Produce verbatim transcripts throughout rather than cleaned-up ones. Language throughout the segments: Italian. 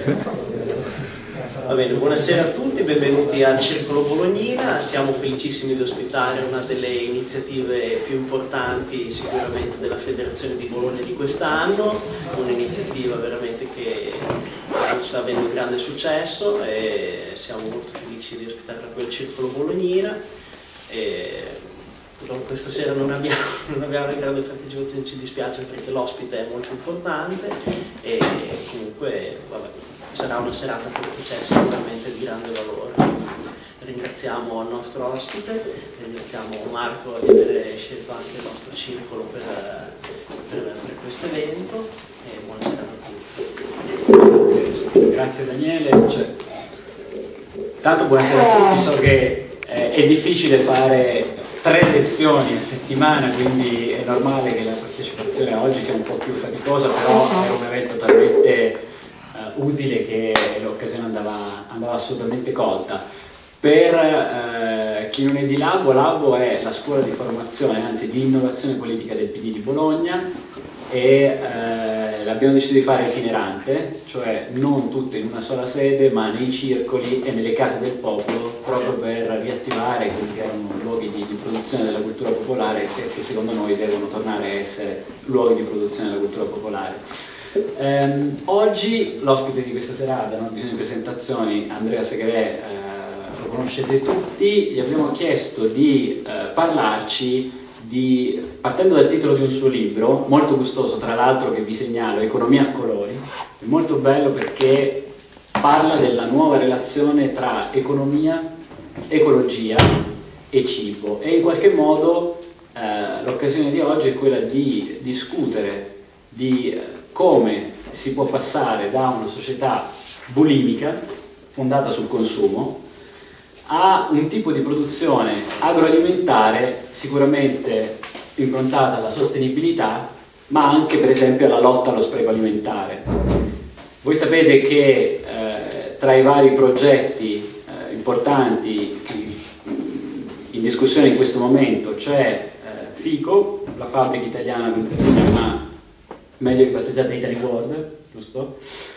Va bene, buonasera a tutti, benvenuti al Circolo Bolognina. Siamo felicissimi di ospitare una delle iniziative più importanti sicuramente della Federazione di Bologna di quest'anno, un'iniziativa veramente che sta avendo un grande successo e siamo molto felici di ospitarla qui al Circolo Bolognina. E questa sera non abbiamo, non abbiamo una grande partecipazione, ci dispiace perché l'ospite è molto importante e comunque vabbè, sarà una serata che c'è sicuramente di grande valore. Ringraziamo il nostro ospite, ringraziamo Marco di aver scelto anche il nostro circolo per, per, per questo evento e buona serata a tutti. Grazie Daniele. Cioè, tanto buonasera a tutti, so che eh, è difficile fare tre lezioni a settimana, quindi è normale che la partecipazione oggi sia un po' più faticosa, però era un evento talmente uh, utile che l'occasione andava, andava assolutamente colta. Per uh, chi non è di Labo, Labo è la scuola di formazione, anzi di innovazione politica del P D di Bologna e uh, l'abbiamo deciso di fare itinerante, cioè non tutte in una sola sede, ma nei circoli e nelle case del popolo, proprio per riattivare quelli che erano luoghi di, di produzione della cultura popolare che secondo noi devono tornare a essere luoghi di produzione della cultura popolare. Um, oggi l'ospite di questa serata, non ho bisogno di presentazioni, Andrea Segre, uh, lo conoscete tutti, gli abbiamo chiesto di uh, parlarci di, partendo dal titolo di un suo libro, molto gustoso tra l'altro, che vi segnalo, Economia a colori, è molto bello perché parla della nuova relazione tra economia, ecologia e cibo e in qualche modo eh, l'occasione di oggi è quella di discutere di eh, come si può passare da una società bulimica fondata sul consumo a un tipo di produzione agroalimentare sicuramente improntata alla sostenibilità, ma anche per esempio alla lotta allo spreco alimentare. Voi sapete che eh, tra i vari progetti eh, importanti in discussione in questo momento c'è eh, FICO, la fabbrica italiana glutine, ma meglio ribattezzata Italy World, giusto?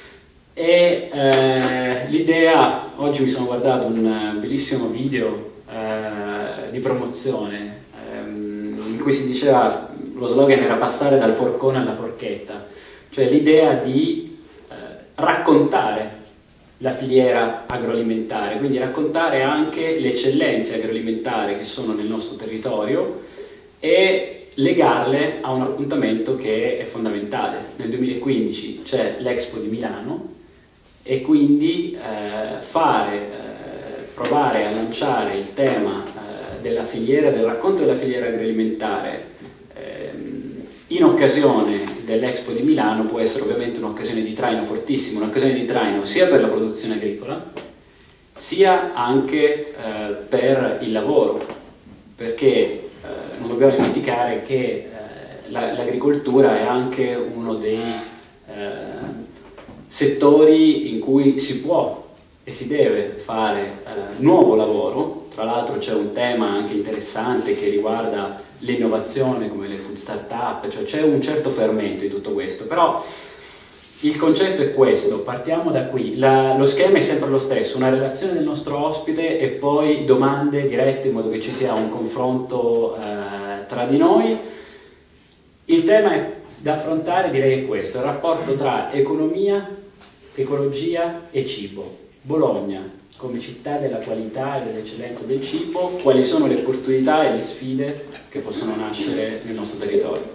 E eh, l'idea, oggi mi sono guardato un bellissimo video eh, di promozione ehm, in cui si diceva, lo slogan era passare dal forcone alla forchetta, cioè l'idea di eh, raccontare la filiera agroalimentare, quindi raccontare anche le eccellenze agroalimentari che sono nel nostro territorio e legarle a un appuntamento che è fondamentale. Nel duemilaquindici c'è l'Expo di Milano e quindi eh, fare, eh, provare a lanciare il tema eh, della filiera, del racconto della filiera agroalimentare eh, in occasione dell'Expo di Milano può essere ovviamente un'occasione di traino fortissima, un'occasione di traino sia per la produzione agricola sia anche eh, per il lavoro, perché eh, non dobbiamo dimenticare che eh, l'agricoltura è anche uno dei eh, settori in cui si può e si deve fare eh, nuovo lavoro. Tra l'altro c'è un tema anche interessante che riguarda l'innovazione come le food startup, cioè c'è un certo fermento in tutto questo, però il concetto è questo, partiamo da qui, La, lo schema è sempre lo stesso, una relazione del nostro ospite e poi domande dirette in modo che ci sia un confronto eh, tra di noi. Il tema è, da affrontare direi è questo, il rapporto tra economia, ecologia e cibo. Bologna come città della qualità e dell'eccellenza del cibo, quali sono le opportunità e le sfide che possono nascere nel nostro territorio.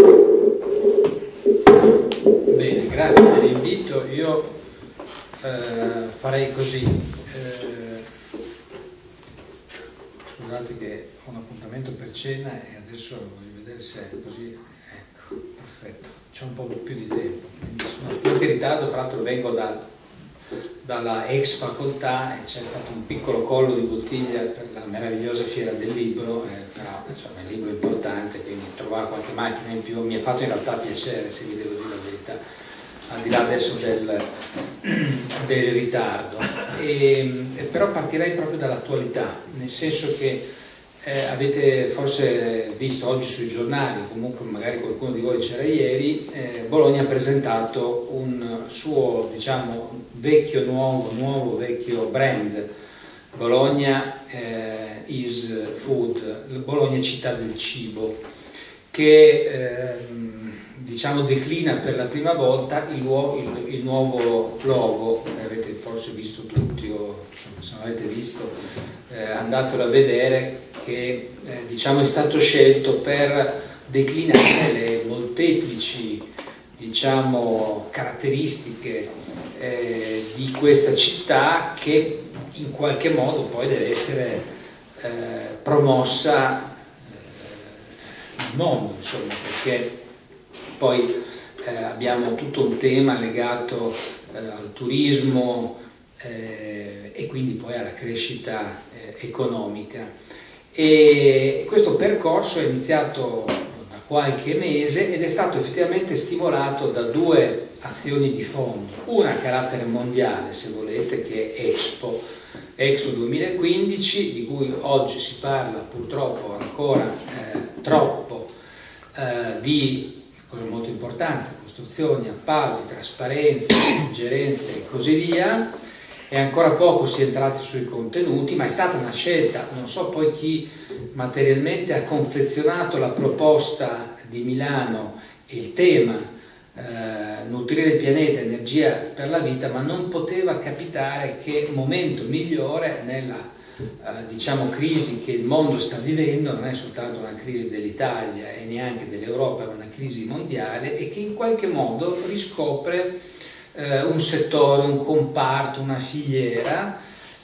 Bene, grazie dell'invito. Io eh, farei così. Eh, scusate che ho un appuntamento per cena e adesso voglio vedere se è così. Ecco, perfetto. C'è un po' più di tempo. Sono più che in ritardo, fra l'altro vengo da dalla ex facoltà e c'è stato un piccolo collo di bottiglia per la meravigliosa fiera del libro, eh, però insomma è un libro importante, quindi trovare qualche macchina in più mi ha fatto in realtà piacere, se vi devo dire la verità, al di là adesso del, del ritardo. E, e però partirei proprio dall'attualità, nel senso che Eh, avete forse visto oggi sui giornali, comunque magari qualcuno di voi c'era ieri, eh, Bologna ha presentato un suo, diciamo, vecchio nuovo, nuovo vecchio brand, Bologna eh, is food, Bologna città del cibo, che eh, diciamo declina per la prima volta il, il, il nuovo logo, che avete forse visto tutti, o se non avete visto eh, andatelo a vedere, che eh, diciamo è stato scelto per declinare le molteplici, diciamo, caratteristiche eh, di questa città, che in qualche modo poi deve essere eh, promossa eh, nel mondo, insomma, perché poi eh, abbiamo tutto un tema legato eh, al turismo eh, e quindi poi alla crescita eh, economica. E questo percorso è iniziato da qualche mese ed è stato effettivamente stimolato da due azioni di fondo, una a carattere mondiale, se volete, che è Expo, Expo duemilaquindici, di cui oggi si parla purtroppo ancora eh, troppo, eh, di cosa molto importante, costruzioni, appalti, trasparenza, ingerenze e così via. E ancora poco si è entrati sui contenuti, ma è stata una scelta, non so poi chi materialmente ha confezionato la proposta di Milano e il tema eh, nutrire il pianeta, energia per la vita, ma non poteva capitare che momento migliore nella eh, diciamo crisi che il mondo sta vivendo, non è soltanto una crisi dell'Italia e neanche dell'Europa, è una crisi mondiale, e che in qualche modo riscopre un settore, un comparto, una filiera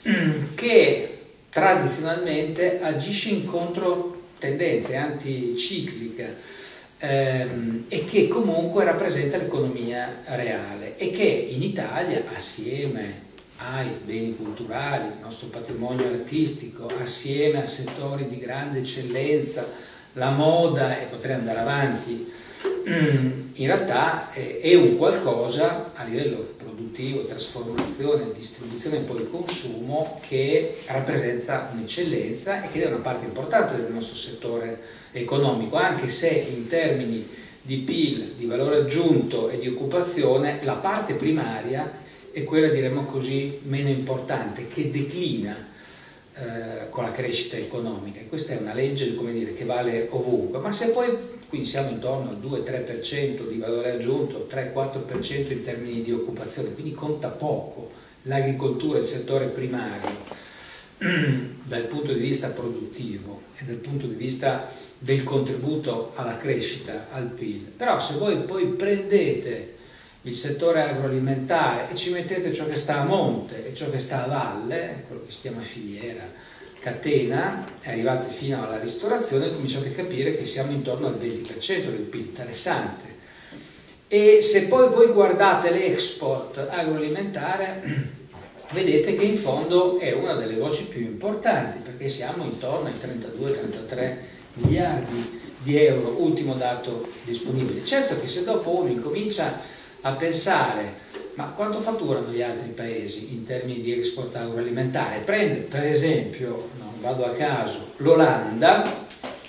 che tradizionalmente agisce in controtendenza, è anticiclica ehm, e che comunque rappresenta l'economia reale e che in Italia, assieme ai beni culturali, il nostro patrimonio artistico, assieme a settori di grande eccellenza, la moda, e potrei andare avanti, in realtà è un qualcosa a livello produttivo, trasformazione, distribuzione e poi consumo, che rappresenta un'eccellenza e che è una parte importante del nostro settore economico, anche se in termini di P I L, di valore aggiunto e di occupazione la parte primaria è quella, diremmo così, meno importante, che declina eh, con la crescita economica. E questa è una legge, come dire, che vale ovunque, ma se poi quindi siamo intorno al due tre per cento di valore aggiunto, tre quattro per cento in termini di occupazione, quindi conta poco l'agricoltura, il settore primario dal punto di vista produttivo e dal punto di vista del contributo alla crescita, al P I L. Però se voi poi prendete il settore agroalimentare e ci mettete ciò che sta a monte e ciò che sta a valle, quello che si chiama filiera, catena, e arrivate fino alla ristorazione, cominciate a capire che siamo intorno al venti per cento del P I L, interessante. E se poi voi guardate l'export agroalimentare, vedete che in fondo è una delle voci più importanti, perché siamo intorno ai trentadue trentatré miliardi di euro, ultimo dato disponibile. Certo che se dopo uno incomincia a pensare ma quanto fatturano gli altri paesi in termini di export agroalimentare, prende per esempio, non vado a caso, l'Olanda,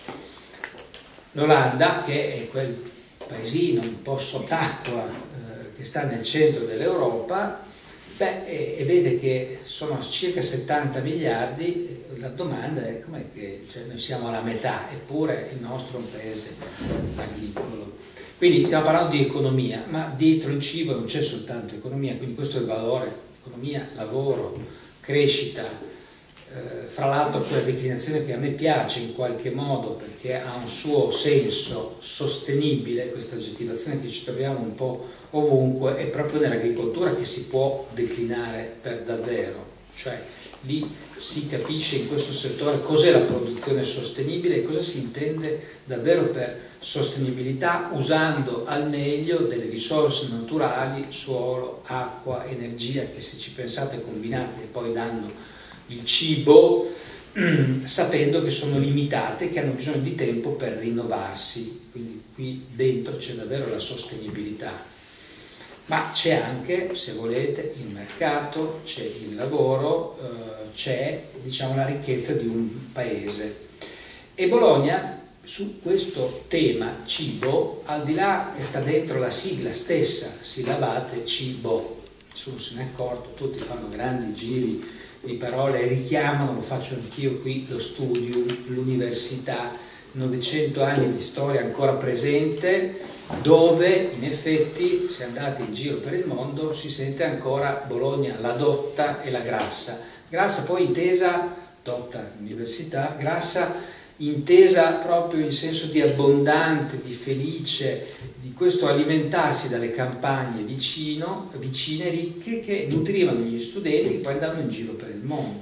l'Olanda che è quel paesino un po' sott'acqua eh, che sta nel centro dell'Europa, beh, e, e vede che sono circa settanta miliardi, la domanda è com'è che cioè, noi siamo alla metà, eppure il nostro è un paese agricolo. Quindi stiamo parlando di economia, ma dietro il cibo non c'è soltanto economia, quindi questo è il valore, economia, lavoro, crescita, eh, fra l'altro quella declinazione che a me piace in qualche modo perché ha un suo senso sostenibile, questa aggettivazione che ci troviamo un po' ovunque, è proprio nell'agricoltura che si può declinare per davvero, cioè lì si capisce in questo settore cos'è la produzione sostenibile e cosa si intende davvero per sostenibilità, usando al meglio delle risorse naturali, suolo, acqua, energia, che se ci pensate combinate e poi danno il cibo, sapendo che sono limitate, che hanno bisogno di tempo per rinnovarsi. Quindi qui dentro c'è davvero la sostenibilità. Ma c'è anche, se volete, il mercato, c'è il lavoro, eh, c'è, diciamo, la ricchezza di un paese. E Bologna, su questo tema cibo, al di là che sta dentro la sigla stessa, Sillabate cibo, nessuno se ne è accorto, tutti fanno grandi giri di parole, richiamano, lo faccio anch'io qui, lo studio, l'università, novecento anni di storia ancora presente, dove in effetti, se andate in giro per il mondo, si sente ancora Bologna la dotta e la grassa. Grassa poi intesa, dotta università, grassa intesa proprio in senso di abbondante, di felice, di questo alimentarsi dalle campagne vicino, vicine, ricche, che nutrivano gli studenti che poi andavano in giro per il mondo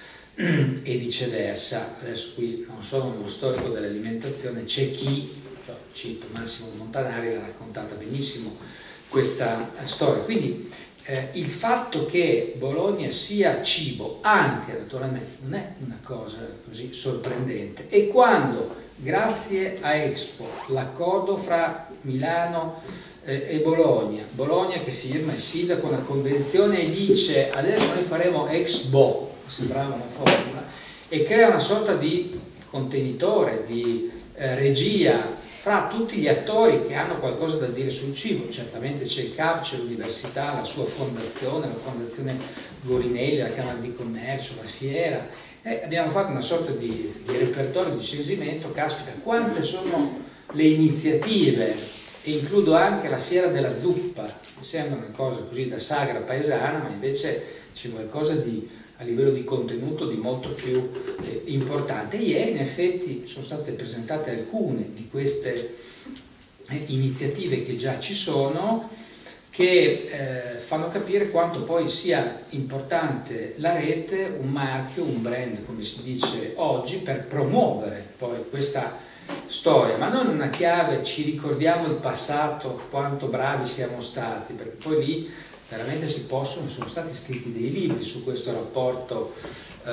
e viceversa. Adesso qui non sono uno storico dell'alimentazione, c'è chi, cioè, cito Massimo Montanari, l'ha raccontata benissimo questa storia. Quindi eh, il fatto che Bologna sia cibo anche naturalmente non è una cosa così sorprendente, e quando grazie a Expo l'accordo fra Milano eh, e Bologna, Bologna che firma il sindaco una convenzione e dice adesso noi faremo Expo, sembrava una formula, e crea una sorta di contenitore, di eh, regia fra tutti gli attori che hanno qualcosa da dire sul cibo. Certamente c'è il C A P, c'è l'università, la sua fondazione, la fondazione Gorinelli, la Camera di Commercio, la Fiera, e abbiamo fatto una sorta di, di repertorio di censimento. Caspita, quante sono le iniziative, e includo anche la Fiera della Zuppa, mi sembra una cosa così da sagra paesana, ma invece c'è qualcosa di, a livello di contenuto, di molto più eh, importante. Ieri in effetti sono state presentate alcune di queste eh, iniziative che già ci sono, che eh, fanno capire quanto poi sia importante la rete, un marchio, un brand, come si dice oggi, per promuovere poi questa storia, ma non in una chiave ci ricordiamo il passato, quanto bravi siamo stati, perché poi lì veramente si possono, sono stati scritti dei libri su questo rapporto eh,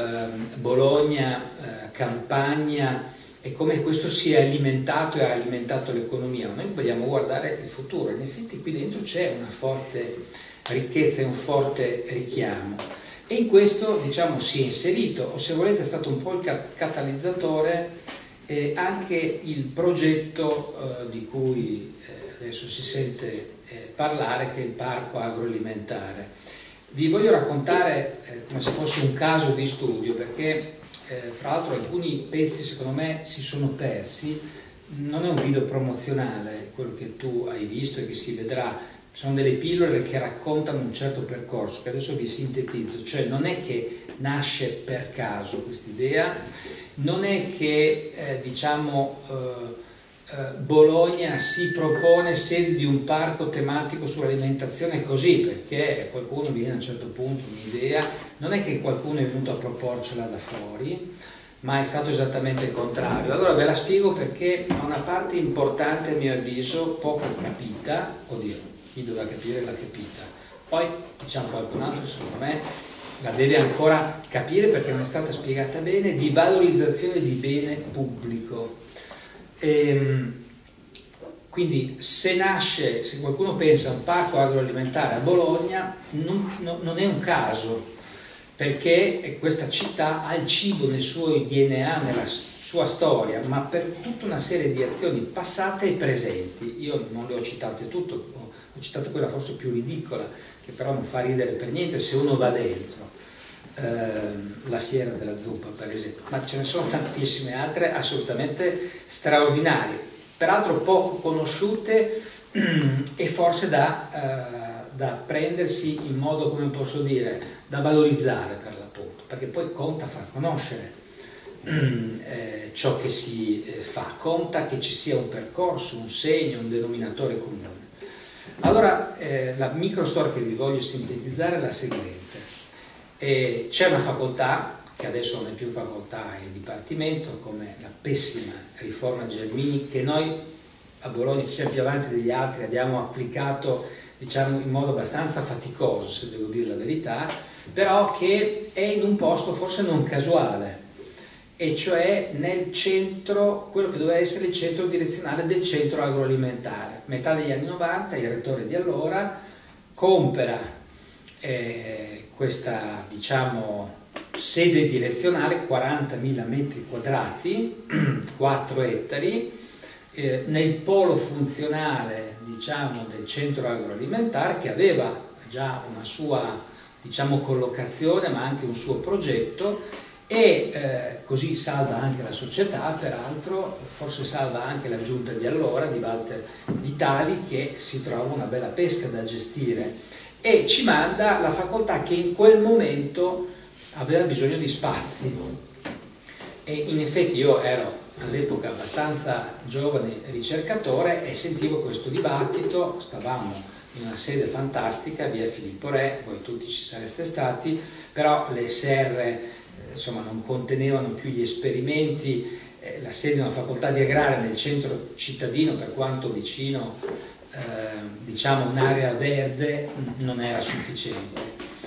Bologna-Campagna eh, e come questo si è alimentato e ha alimentato l'economia. Noi vogliamo guardare il futuro, in effetti qui dentro c'è una forte ricchezza e un forte richiamo, e in questo, diciamo, si è inserito, o se volete è stato un po' il catalizzatore eh, anche il progetto eh, di cui eh, adesso si sente Eh, parlare, che è il parco agroalimentare. Vi voglio raccontare eh, come se fosse un caso di studio, perché eh, fra l'altro alcuni pezzi secondo me si sono persi. Non è un video promozionale quello che tu hai visto e che si vedrà, sono delle pillole che raccontano un certo percorso che adesso vi sintetizzo. Cioè non è che nasce per caso questa idea, non è che eh, diciamo eh, Bologna si propone sede di un parco tematico sull'alimentazione così perché qualcuno viene a un certo punto un'idea, non è che qualcuno è venuto a proporcela da fuori, ma è stato esattamente il contrario. Allora ve la spiego perché ha una parte importante, a mio avviso, poco capita. Oddio, chi doveva capire l'ha capita, poi diciamo qualcun altro secondo me la deve ancora capire perché non è stata spiegata bene, di valorizzazione di bene pubblico. Ehm, quindi se nasce, se qualcuno pensa a un parco agroalimentare a Bologna, non, no, non è un caso, perché questa città ha il cibo nel suo D N A, nella sua storia, ma per tutta una serie di azioni passate e presenti. Io non le ho citate tutte, ho citato quella forse più ridicola, che però non fa ridere per niente se uno va dentro. La Fiera della Zuppa per esempio, ma ce ne sono tantissime altre assolutamente straordinarie, peraltro poco conosciute e forse da, uh, da prendersi in modo, come posso dire, da valorizzare per l'appunto, perché poi conta far conoscere eh, ciò che si eh, fa, conta che ci sia un percorso, un segno, un denominatore comune. Allora eh, la microstoria che vi voglio sintetizzare è la seguente. C'è una facoltà, che adesso non è più facoltà, è il dipartimento, come la pessima riforma Gelmini, che noi a Bologna, sia più avanti degli altri, abbiamo applicato, diciamo, in modo abbastanza faticoso, se devo dire la verità, però che è in un posto forse non casuale, e cioè nel centro, quello che doveva essere il centro direzionale del centro agroalimentare. Metà degli anni novanta, il rettore di allora compra eh, questa, diciamo, sede direzionale quarantamila metri quadrati, quattro ettari, eh, nel polo funzionale, diciamo, del centro agroalimentare, che aveva già una sua, diciamo, collocazione ma anche un suo progetto, e eh, così salva anche la società, peraltro, forse salva anche la giunta di allora di Walter Vitali, che si trova una bella pesca da gestire, e ci manda la facoltà che in quel momento aveva bisogno di spazi. E in effetti io ero all'epoca abbastanza giovane ricercatore e sentivo questo dibattito. Stavamo in una sede fantastica, via Filippo Re, voi tutti ci sareste stati, però le serre insomma non contenevano più gli esperimenti, eh, la sede di una facoltà di agraria nel centro cittadino, per quanto vicino eh, diciamo un'area verde, non era sufficiente,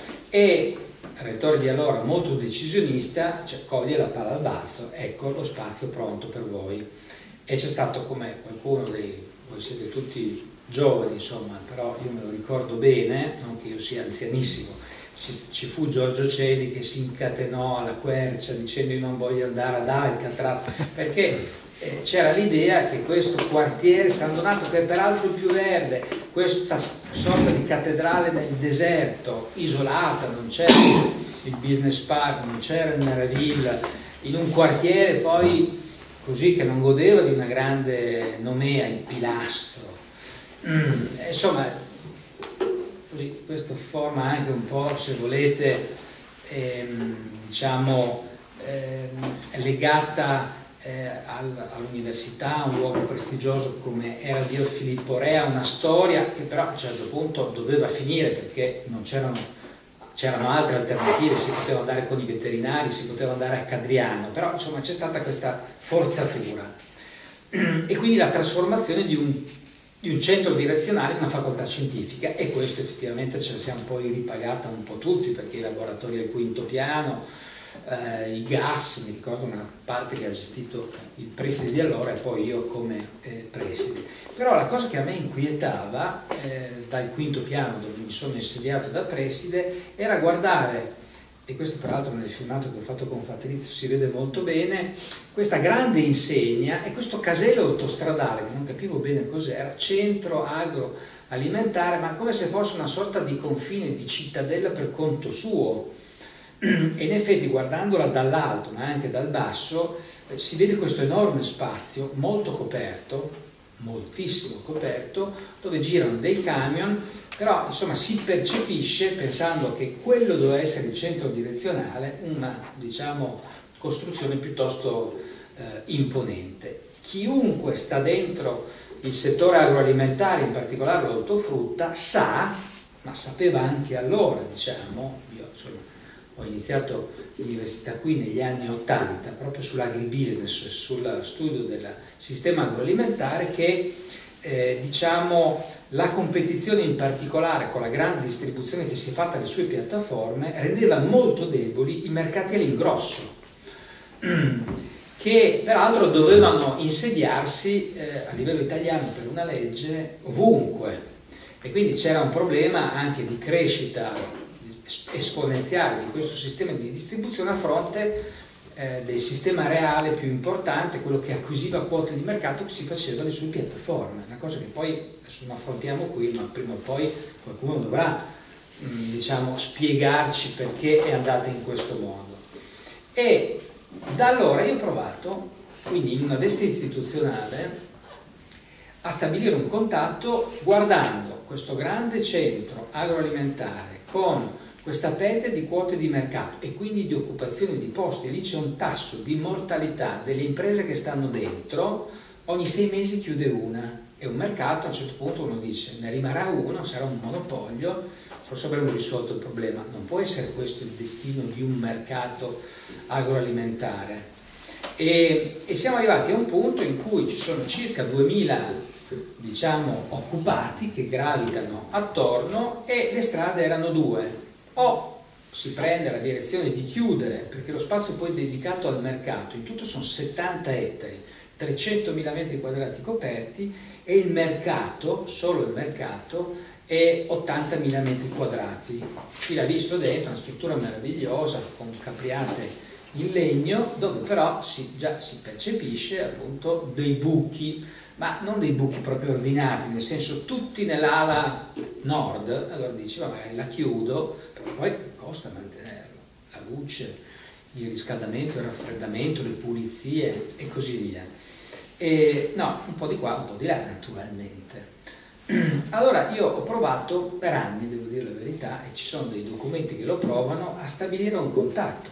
e il rettore di allora, molto decisionista, cioè, coglie la palla al balzo: ecco lo spazio pronto per voi. E c'è stato, come qualcuno dei, voi siete tutti giovani insomma, però io me lo ricordo bene, non che io sia anzianissimo, ci fu Giorgio Celi che si incatenò alla quercia dicendo: io non voglio andare ad Alcatraz, perché eh, c'era l'idea che questo quartiere San Donato, che è peraltro il più verde, questa sorta di cattedrale nel deserto, isolata, non c'era il business park, non c'era il Meraville, in un quartiere poi così che non godeva di una grande nomea, il Pilastro, mm, insomma. Così, questo forma anche un po', se volete, ehm, diciamo, ehm, legata eh, al, all'università, un luogo prestigioso come era via Filippo Re, una storia che però a un certo punto doveva finire, perché non c'erano, c'erano altre alternative, si poteva andare con i veterinari, si poteva andare a Cadriano, però insomma c'è stata questa forzatura e quindi la trasformazione di un di un centro direzionale in una facoltà scientifica, e questo effettivamente ce la siamo poi ripagata un po' tutti, perché i laboratori al quinto piano, eh, i gas, mi ricordo una parte che ha gestito il preside di allora e poi io come eh, preside. Però la cosa che a me inquietava eh, dal quinto piano, dove mi sono insediato da preside, era guardare, e questo peraltro nel filmato che ho fatto con Fabrizio si vede molto bene, questa grande insegna e questo casello autostradale, che non capivo bene cos'era, centro agroalimentare, ma come se fosse una sorta di confine, di cittadella per conto suo. E in effetti, guardandola dall'alto ma anche dal basso, eh, si vede questo enorme spazio molto coperto, moltissimo coperto, dove girano dei camion. Però insomma si percepisce, pensando che quello doveva essere il centro direzionale, una, diciamo, costruzione piuttosto eh, imponente. Chiunque sta dentro il settore agroalimentare, in particolare l'ortofrutta, sa, ma sapeva anche allora, diciamo, io insomma, ho iniziato l'università qui negli anni ottanta, proprio sull'agribusiness e sul studio del sistema agroalimentare, che eh, diciamo la competizione, in particolare con la grande distribuzione che si è fatta alle sue piattaforme, rendeva molto deboli i mercati all'ingrosso, che peraltro dovevano insediarsi eh, a livello italiano per una legge ovunque, e quindi c'era un problema anche di crescita esponenziale di questo sistema di distribuzione a fronte eh, del sistema reale più importante, quello che acquisiva quote di mercato, che si faceva alle sue piattaforme, una cosa che poi adesso non affrontiamo qui, ma prima o poi qualcuno dovrà mh, diciamo spiegarci perché è andata in questo modo. E da allora io ho provato, quindi in una veste istituzionale, a stabilire un contatto guardando questo grande centro agroalimentare con questa pete di quote di mercato e quindi di occupazione di posti. Lì c'è un tasso di mortalità delle imprese che stanno dentro, ogni sei mesi chiude una, e un mercato a un certo punto uno dice ne rimarrà uno, sarà un monopolio, forse avremmo risolto il problema. Non può essere questo il destino di un mercato agroalimentare. E, e siamo arrivati a un punto in cui ci sono circa duemila diciamo occupati che gravitano attorno, e le strade erano due: o si prende la direzione di chiudere, perché lo spazio poi dedicato al mercato, in tutto sono settanta ettari, trecentomila metri quadrati coperti, e il mercato, solo il mercato, e ottantamila metri quadrati. Chi l'ha visto dentro, una struttura meravigliosa con capriate in legno, dove però si, già si percepisce appunto dei buchi, ma non dei buchi proprio ordinati, nel senso tutti nell'ala nord. Allora dici, va, magari la chiudo, però poi costa mantenerlo, la luce, il riscaldamento, il raffreddamento, le pulizie e così via. E, no, un po' di qua, un po' di là naturalmente. Allora io ho provato per anni, devo dire la verità, e ci sono dei documenti che lo provano, a stabilire un contatto.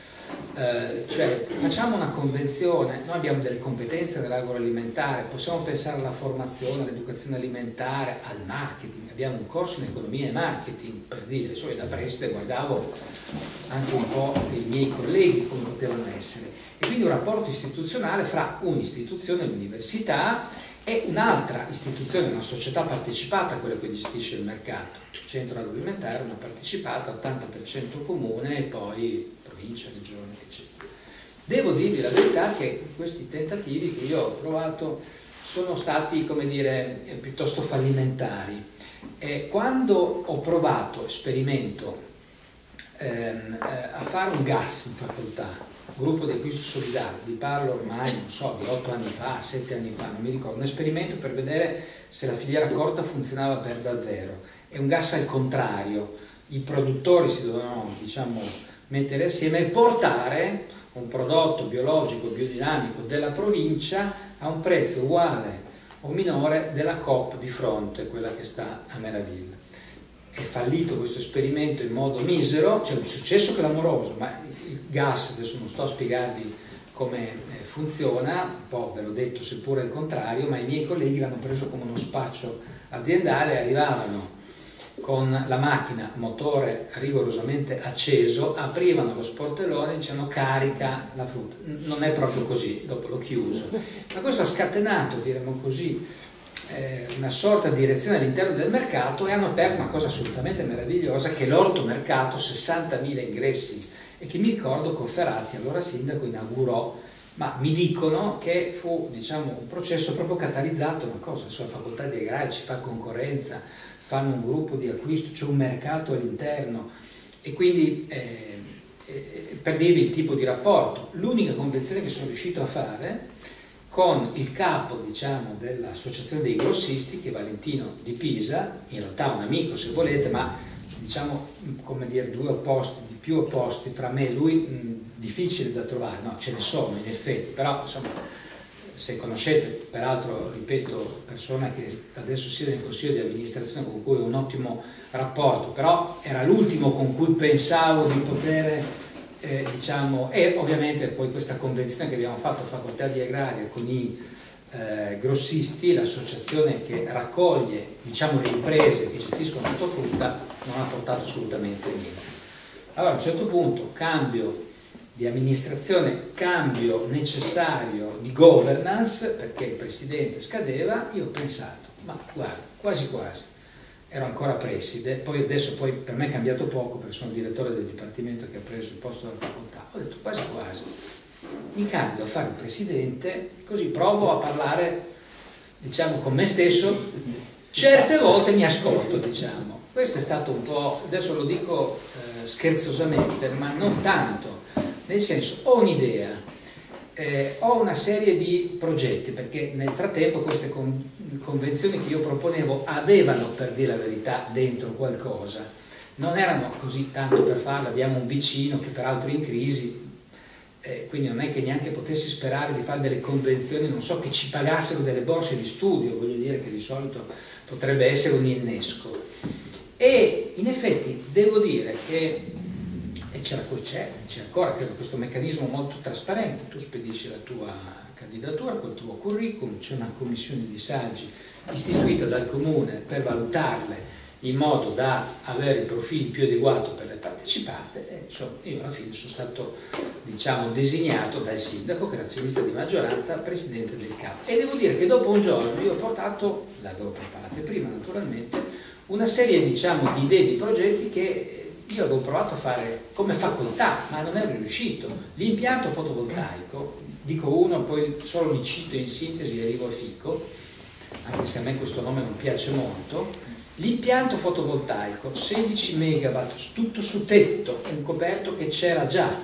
Eh, cioè facciamo una convenzione, noi abbiamo delle competenze nell'agroalimentare, possiamo pensare alla formazione, all'educazione alimentare, al marketing, abbiamo un corso in economia e marketing, per dire, solo da preside guardavo anche un po' i miei colleghi come potevano essere, e quindi un rapporto istituzionale fra un'istituzione, l'università, e un'altra istituzione, una società partecipata, quella che gestisce il mercato, centro agroalimentare, una partecipata, ottanta per cento comune e poi provincia, regione, eccetera. Devo dirvi la verità che questi tentativi che io ho provato sono stati, come dire, piuttosto fallimentari. E quando ho provato, esperimento, ehm, a fare un gas in facoltà, gruppo di acquisto solidale, vi parlo ormai, non so, di otto anni fa, sette anni fa, non mi ricordo, un esperimento per vedere se la filiera corta funzionava per davvero. È un gas al contrario, i produttori si dovevano, diciamo, mettere assieme e portare un prodotto biologico, biodinamico della provincia a un prezzo uguale o minore della Coop di fronte, quella che sta a Meraviglia. È fallito questo esperimento in modo misero, c'è un successo clamoroso, ma il gas, adesso non sto a spiegarvi come funziona, un po' ve l'ho detto seppure il contrario, ma i miei colleghi l'hanno preso come uno spaccio aziendale, arrivavano con la macchina, motore rigorosamente acceso, aprivano lo sportellone e dicevano carica la frutta. Non è proprio così, dopo l'ho chiuso. Ma questo ha scatenato, diremmo così, eh, una sorta di direzione all'interno del mercato, e hanno aperto una cosa assolutamente meravigliosa che è l'ortomercato, sessantamila ingressi, e che mi ricordo Cofferati, allora sindaco, inaugurò. Ma mi dicono che fu, diciamo, un processo proprio catalizzato, una cosa, la facoltà di agraria ci fa concorrenza, fanno un gruppo di acquisto, c'è un mercato all'interno, e quindi eh, eh, per dirvi il tipo di rapporto, l'unica convenzione che sono riuscito a fare con il capo, diciamo, dell'associazione dei grossisti, che è Valentino di Pisa, in realtà un amico se volete, ma diciamo, come dire, due opposti, di più opposti fra me e lui, mh, difficile da trovare, no, ce ne sono in effetti, però insomma, se conoscete, peraltro, ripeto, persona che adesso siede nel consiglio di amministrazione con cui ho un ottimo rapporto, però era l'ultimo con cui pensavo di poter, eh, diciamo, e ovviamente poi questa convenzione che abbiamo fatto a facoltà di agraria con i eh, grossisti, l'associazione che raccoglie, diciamo, le imprese che gestiscono l'ortofrutta, non ha portato assolutamente niente. Allora a un certo punto cambio di amministrazione, cambio necessario di governance, perché il presidente scadeva, io ho pensato, ma guarda, quasi quasi, ero ancora preside, poi adesso poi per me è cambiato poco perché sono direttore del dipartimento che ha preso il posto della facoltà, ho detto quasi quasi, mi candido a fare il presidente, così provo a parlare, diciamo, con me stesso, certe volte mi ascolto, diciamo. Questo è stato un po', adesso lo dico eh, scherzosamente, ma non tanto, nel senso, ho un'idea, eh, ho una serie di progetti, perché nel frattempo queste con convenzioni che io proponevo avevano, per dire la verità, dentro qualcosa, non erano così tanto per farlo, abbiamo un vicino che peraltro è in crisi, eh, quindi non è che neanche potessi sperare di fare delle convenzioni, non so, che ci pagassero delle borse di studio, voglio dire che di solito potrebbe essere un innesco. E in effetti devo dire che c'è ancora credo, questo meccanismo molto trasparente, tu spedisci la tua candidatura col tuo curriculum, c'è una commissione di saggi istituita dal comune per valutarle in modo da avere il profilo più adeguato per le partecipate, e insomma io alla fine sono stato, diciamo, designato dal sindaco, che era azionista di maggioranza, presidente del capo. E devo dire che dopo un giorno io ho portato, l'avevo preparate prima naturalmente, una serie, diciamo, di idee, di progetti che io avevo provato a fare come facoltà, ma non ero riuscito. L'impianto fotovoltaico, dico uno, poi solo li cito in sintesi e arrivo a Fico, anche se a me questo nome non piace molto, L'impianto fotovoltaico, sedici megawatt, tutto su tetto, un coperto che c'era già,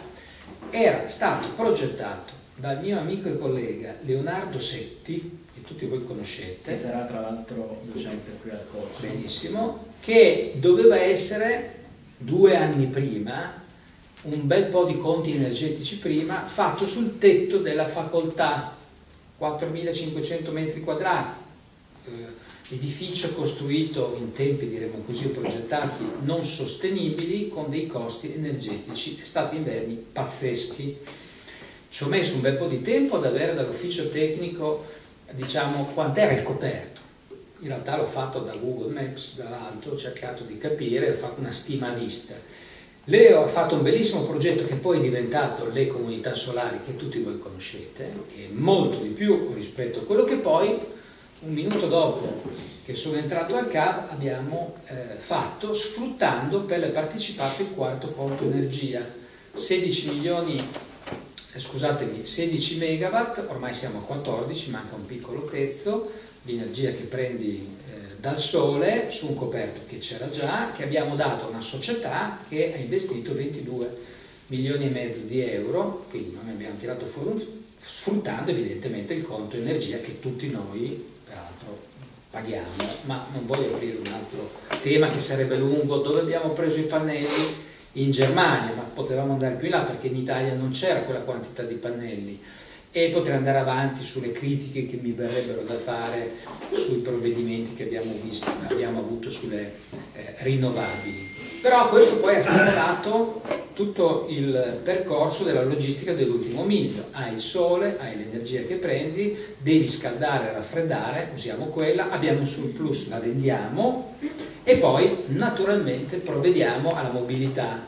era stato progettato dal mio amico e collega Leonardo Setti, che tutti voi conoscete. Che sarà tra l'altro docente qui al corso. Benissimo, che doveva essere due anni prima, un bel po' di conti energetici prima, fatto sul tetto della facoltà, quattromilacinquecento metri quadrati, eh, edificio costruito in tempi, diremo così, progettati non sostenibili, con dei costi energetici e stati inverni pazzeschi. Ci ho messo un bel po' di tempo ad avere dall'ufficio tecnico, diciamo, quant'era il coperto. In realtà l'ho fatto da Google Maps, dall'alto, ho cercato di capire, ho fatto una stima a vista. Leo ha fatto un bellissimo progetto che poi è diventato le comunità solari che tutti voi conoscete, che è molto di più rispetto a quello che poi, un minuto dopo che sono entrato al C A V, abbiamo eh, fatto, sfruttando per le partecipate il quarto conto energia, sedici milioni, eh, scusatemi, sedici megawatt, ormai siamo a quattordici, manca un piccolo pezzo di energia che prendi eh, dal sole su un coperto che c'era già, che abbiamo dato a una società che ha investito ventidue milioni e mezzo di euro, quindi noi abbiamo tirato fuori, sfruttando evidentemente il conto energia che tutti noi peraltro paghiamo. Ma non voglio aprire un altro tema che sarebbe lungo. Dove abbiamo preso i pannelli? In Germania, ma potevamo andare più in là perché in Italia non c'era quella quantità di pannelli, e potrei andare avanti sulle critiche che mi verrebbero da fare sui provvedimenti che abbiamo visto, abbiamo avuto sulle eh, rinnovabili. Però questo poi ha stimolato tutto il percorso della logistica dell'ultimo miglio. Hai il sole, hai l'energia che prendi, devi scaldare e raffreddare, usiamo quella, abbiamo un surplus, la vendiamo e poi naturalmente provvediamo alla mobilità.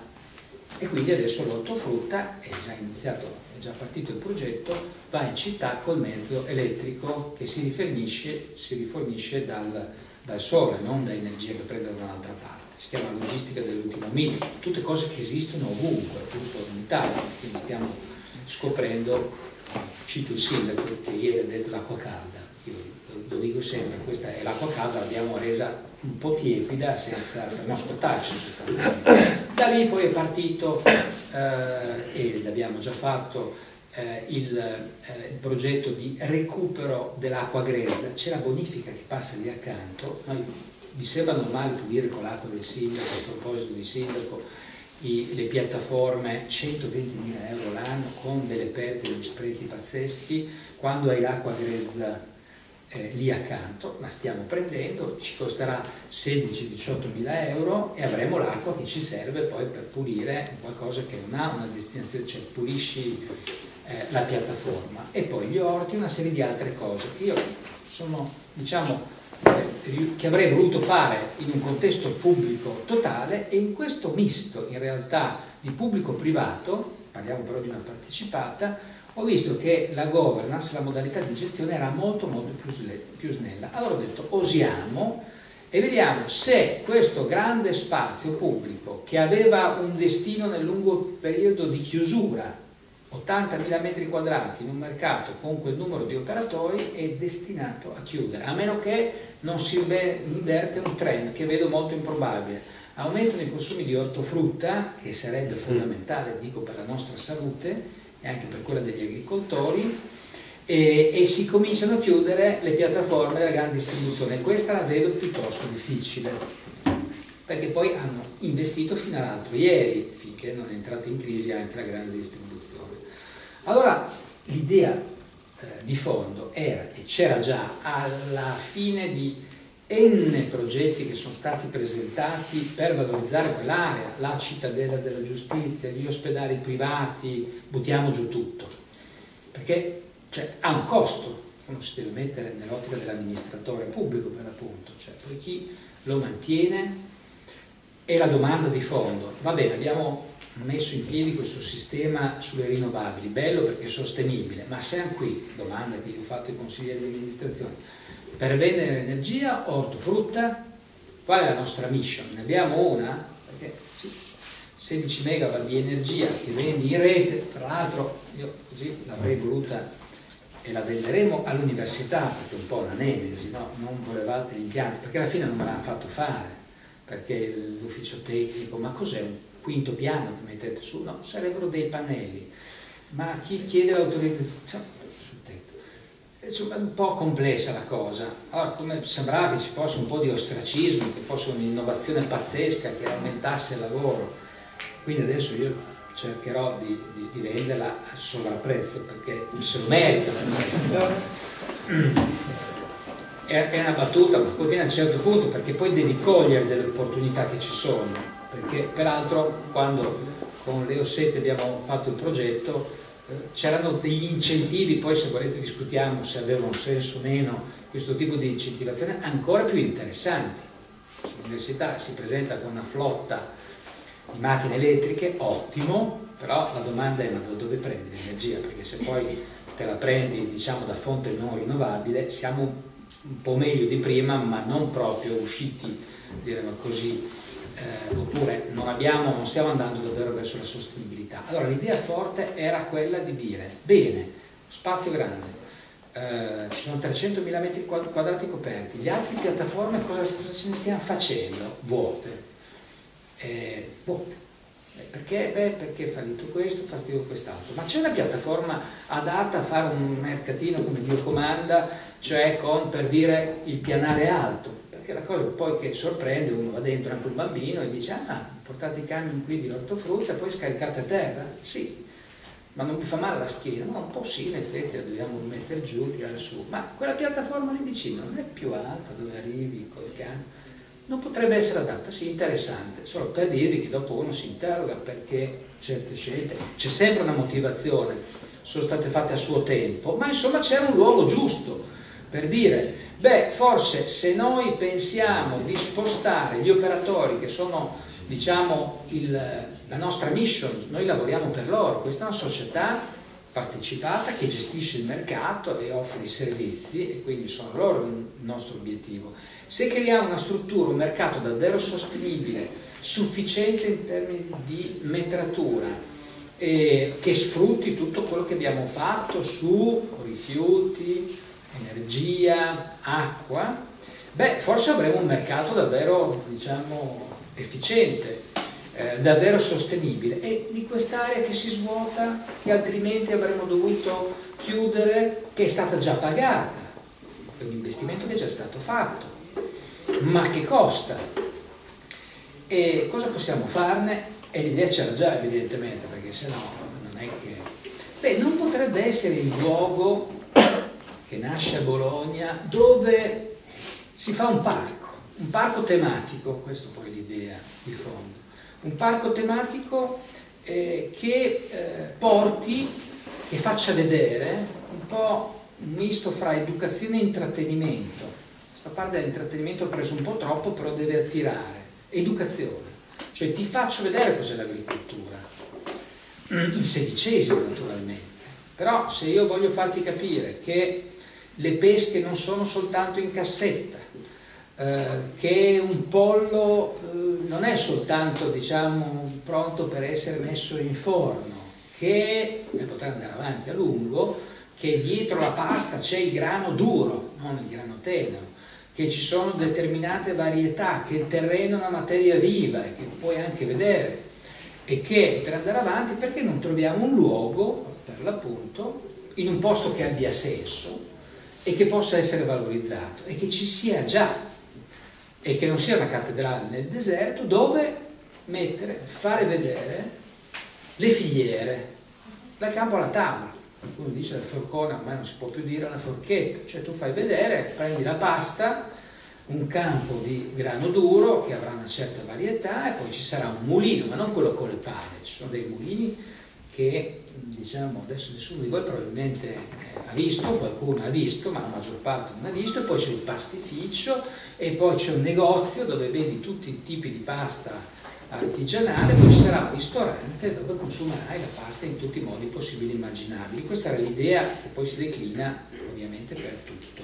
E quindi adesso l'ortofrutta è già iniziato, è già partito il progetto, va in città col mezzo elettrico che si rifornisce, si rifornisce dal, dal sole, non da energia che prendono da un'altra parte. Si chiama logistica dell'ultimo miglio, tutte cose che esistono ovunque, giusto in Italia, quindi stiamo scoprendo. Cito il sindaco che ieri ha detto l'acqua calda, io lo dico sempre, questa è l'acqua calda, l'abbiamo resa un po' tiepida senza, per non scottarci sostanzialmente. Da lì poi è partito eh, e l'abbiamo già fatto eh, il, eh, il progetto di recupero dell'acqua grezza. C'è la bonifica che passa lì accanto. Noi, vi sembra normale pulire con l'acqua del sindaco? A proposito di sindaco, i, le piattaforme, centoventimila euro l'anno con delle perdite, degli sprechi pazzeschi, quando hai l'acqua grezza Eh, lì accanto, la stiamo prendendo, ci costerà sedici diciotto mila euro e avremo l'acqua che ci serve poi per pulire qualcosa che non ha una destinazione, cioè pulisci eh, la piattaforma, e poi gli orti, una serie di altre cose che io sono, diciamo, eh, che avrei voluto fare in un contesto pubblico totale, e in questo misto in realtà di pubblico-privato, parliamo però di una partecipata, ho visto che la governance, la modalità di gestione era molto molto più, più snella. Allora ho detto osiamo e vediamo se questo grande spazio pubblico, che aveva un destino nel lungo periodo di chiusura, ottantamila metri quadrati in un mercato con quel numero di operatori, è destinato a chiudere, a meno che non si inverte un trend che vedo molto improbabile. Aumentano i consumi di ortofrutta, che sarebbe fondamentale, dico, per la nostra salute e anche per quella degli agricoltori, e, e si cominciano a chiudere le piattaforme della grande distribuzione. Questa la vedo piuttosto difficile, perché poi hanno investito fino all'altro ieri, finché non è entrata in crisi anche la grande distribuzione. Allora l'idea eh, di fondo era, e c'era già alla fine di N progetti che sono stati presentati per valorizzare quell'area, la cittadella della giustizia, gli ospedali privati, buttiamo giù tutto, perché cioè, ha un costo, uno si deve mettere nell'ottica dell'amministratore pubblico per l'appunto, cioè poi chi lo mantiene, e la domanda di fondo. Va bene, abbiamo messo in piedi questo sistema sulle rinnovabili, bello perché è sostenibile, ma siamo qui, domanda che io ho fatto ai consiglieri di amministrazione, per vendere energia o ortofrutta? Qual è la nostra mission? Ne abbiamo una? Perché sì, sedici megawatt di energia che vendi in rete, tra l'altro io così l'avrei voluta e la venderemo all'università, perché un po' la nemesi, no? Non volevate gli impianti, perché alla fine non me l'hanno fatto fare, perché l'ufficio tecnico, ma cos'è un quinto piano che mettete su? No, sarebbero dei pannelli, ma chi chiede l'autorizzazione sul tetto? Insomma, è un po' complessa la cosa. Allora, come sembrava che ci fosse un po' di ostracismo, che fosse un'innovazione pazzesca che aumentasse il lavoro, quindi adesso io cercherò di, di, di venderla a sovrapprezzo, perché se lo merita. È, è una battuta, ma poi viene a un certo punto, perché poi devi cogliere delle opportunità che ci sono, perché peraltro quando con Leo Sette abbiamo fatto il progetto eh, c'erano degli incentivi, poi se volete discutiamo se avevano senso o meno questo tipo di incentivazione ancora più interessanti. L'università si presenta con una flotta di macchine elettriche, ottimo, però la domanda è: ma da dove prendi l'energia? Perché se poi te la prendi, diciamo, da fonte non rinnovabile, siamo un po' meglio di prima, ma non proprio usciti, diremo così, eh, oppure non abbiamo, non stiamo andando davvero verso la sostenibilità. Allora l'idea forte era quella di dire: bene, spazio grande, eh, ci sono trecentomila metri quadrati coperti, le altre piattaforme cosa, cosa ce ne stiamo facendo? Vuote. Eh, boh, perché? Beh, perché è fallito questo, fastidio quest'altro, ma c'è una piattaforma adatta a fare un mercatino come Dio comanda, cioè con, per dire, il pianale alto, perché la cosa poi che sorprende, uno va dentro anche un bambino e dice: ah, portate i camion qui di ortofrutta e poi scaricate a terra? Sì, ma non mi fa male la schiena? No, un po' sì, in effetti la dobbiamo mettere giù, tirare su, ma quella piattaforma lì vicino non è più alta, dove arrivi col camion? Non potrebbe essere adatta? Sì, interessante, solo per dirvi che dopo uno si interroga perché certe scelte, c'è sempre una motivazione, sono state fatte a suo tempo, ma insomma c'era un luogo giusto per dire: beh, forse se noi pensiamo di spostare gli operatori che sono, diciamo, il, la nostra mission, noi lavoriamo per loro, questa è una società partecipata che gestisce il mercato e offre i servizi, e quindi sono loro il nostro obiettivo. Se creiamo una struttura, un mercato davvero sostenibile, sufficiente in termini di metratura, eh, che sfrutti tutto quello che abbiamo fatto su rifiuti, energia, acqua, beh, forse avremo un mercato davvero, diciamo, efficiente, eh, davvero sostenibile, e di quest'area che si svuota, che altrimenti avremmo dovuto chiudere, che è stata già pagata, è un investimento che è già stato fatto, ma che costa. E cosa possiamo farne? E l'idea c'era già, evidentemente, perché se no non è che... Beh, non potrebbe essere il luogo che nasce a Bologna dove si fa un parco, un parco tematico, questo poi è l'idea di fondo, un parco tematico eh, che eh, porti, che faccia vedere un po' un misto fra educazione e intrattenimento. Questa parte dell'intrattenimento ho preso un po' troppo, però deve attirare. Educazione, cioè ti faccio vedere cos'è l'agricoltura, il sedicesimo naturalmente, però se io voglio farti capire che le pesche non sono soltanto in cassetta, eh, che un pollo eh, non è soltanto, diciamo, pronto per essere messo in forno, che, e potrei andare avanti a lungo, che dietro la pasta c'è il grano duro, non il grano tenero, che ci sono determinate varietà, che il terreno è una materia viva e che puoi anche vedere, e che per andare avanti, perché non troviamo un luogo, per l'appunto, in un posto che abbia senso e che possa essere valorizzato e che ci sia già, e che non sia una cattedrale nel deserto, dove mettere, fare vedere le filiere, dal campo alla tavola. Qualcuno dice la forcona, ormai non si può più dire la forchetta, cioè tu fai vedere, prendi la pasta, un campo di grano duro che avrà una certa varietà, e poi ci sarà un mulino, ma non quello con le pale, ci sono dei mulini che, diciamo, adesso nessuno di voi probabilmente eh, ha visto, qualcuno ha visto, ma la maggior parte non ha visto, e poi c'è il pastificio, e poi c'è un negozio dove vedi tutti i tipi di pasta artigianale, poi ci sarà un ristorante dove consumerai la pasta in tutti i modi possibili e immaginabili. Questa era l'idea che poi si declina ovviamente per tutto.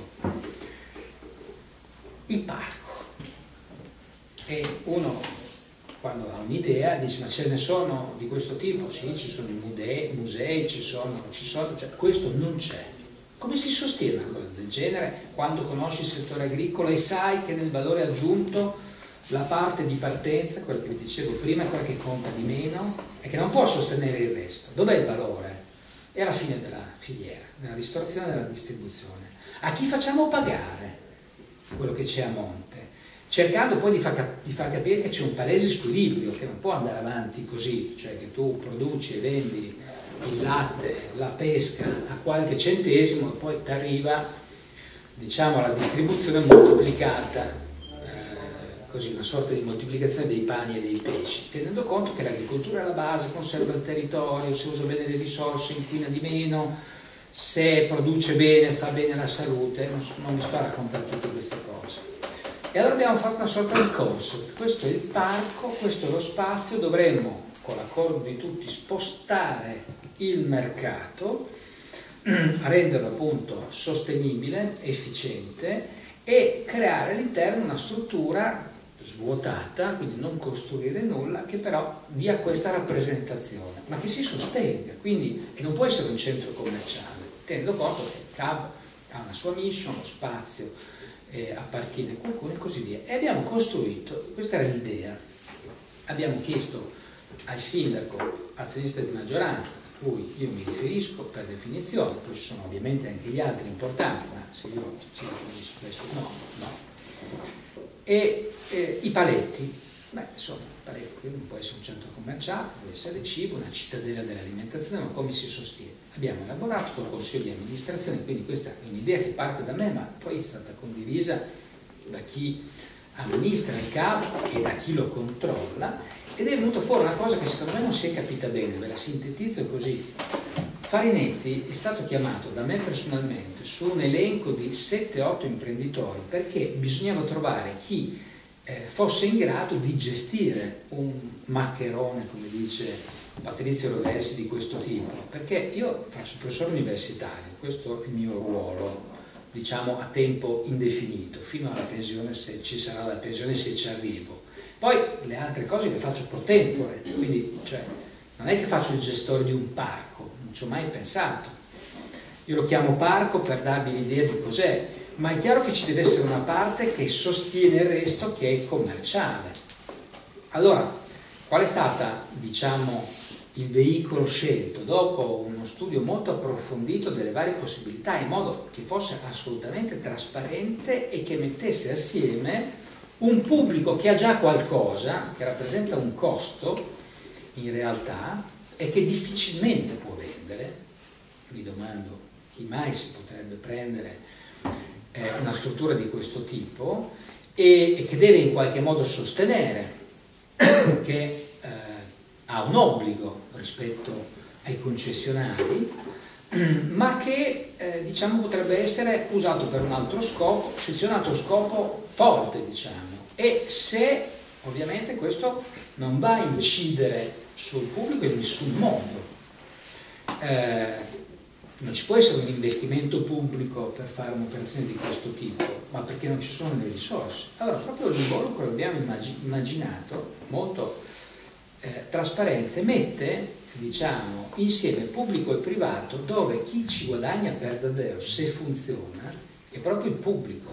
Il parco. E uno, quando ha un'idea, dice: ma ce ne sono di questo tipo? Sì, ci sono i musei, musei ci sono, ci sono, cioè, questo non c'è. Come si sostiene una cosa del genere quando conosci il settore agricolo e sai che nel valore aggiunto la parte di partenza, quella che vi dicevo prima, è quella che conta di meno e che non può sostenere il resto? Dov'è il valore? È alla fine della filiera, nella ristorazione e nella distribuzione. A chi facciamo pagare quello che c'è a monte? Cercando poi di far, cap di far capire che c'è un palese squilibrio, che non può andare avanti così, cioè che tu produci e vendi il latte, la pesca a qualche centesimo e poi ti arriva, diciamo, la distribuzione moltiplicata, eh, così una sorta di moltiplicazione dei pani e dei pesci, tenendo conto che l'agricoltura è la base, conserva il territorio, se usa bene le risorse inquina di meno, se produce bene fa bene alla salute, non, non vi sto a raccontare tutte queste cose. E allora abbiamo fatto una sorta di concept, questo è il parco, questo è lo spazio, dovremmo con l'accordo di tutti spostare il mercato, renderlo appunto sostenibile, efficiente e creare all'interno una struttura svuotata, quindi non costruire nulla, che però dia questa rappresentazione, ma che si sostenga, quindi e non può essere un centro commerciale, tenendo conto che il C A B ha una sua mission, lo spazio eh, appartiene a qualcuno e così via. E abbiamo costruito, questa era l'idea, abbiamo chiesto al sindaco azionista di maggioranza, a cui io mi riferisco per definizione, poi ci sono ovviamente anche gli altri importanti, ma se io ci riferisco questo no, no. E eh, i paletti, beh insomma, paletti, non può essere un centro commerciale, deve essere cibo, una cittadella dell'alimentazione, ma come si sostiene? Abbiamo elaborato col consiglio di amministrazione, quindi questa è un'idea che parte da me, ma poi è stata condivisa da chi amministra il C A B e da chi lo controlla, ed è venuta fuori una cosa che secondo me non si è capita bene, ve la sintetizzo così. Farinetti è stato chiamato da me personalmente su un elenco di sette otto imprenditori perché bisognava trovare chi eh, fosse in grado di gestire un maccherone, come dice Patrizio Rovessi, di questo tipo, perché io faccio professore universitario, questo è il mio ruolo, diciamo a tempo indefinito, fino alla pensione, se ci sarà la pensione, se ci arrivo. Poi le altre cose le faccio pro tempore, quindi cioè, non è che faccio il gestore di un parco, non ci ho mai pensato. Io lo chiamo parco per darvi l'idea di cos'è, ma è chiaro che ci deve essere una parte che sostiene il resto, che è commerciale. Allora, qual è stata, diciamo, il veicolo scelto? Dopo uno studio molto approfondito delle varie possibilità, in modo che fosse assolutamente trasparente e che mettesse assieme un pubblico che ha già qualcosa, che rappresenta un costo in realtà e che difficilmente può vendere. Mi domando chi mai si potrebbe prendere eh, una struttura di questo tipo e, e che deve in qualche modo sostenere che eh, ha un obbligo rispetto ai concessionari, ma che eh, diciamo potrebbe essere usato per un altro scopo, se c'è un altro scopo forte, diciamo, e se ovviamente questo non va a incidere sul pubblico in nessun modo. Eh, non ci può essere un investimento pubblico per fare un'operazione di questo tipo, ma perché non ci sono le risorse. Allora proprio l'involucro che abbiamo immaginato, molto eh, trasparente, mette, diciamo, insieme pubblico e privato, dove chi ci guadagna per davvero, se funziona, è proprio il pubblico.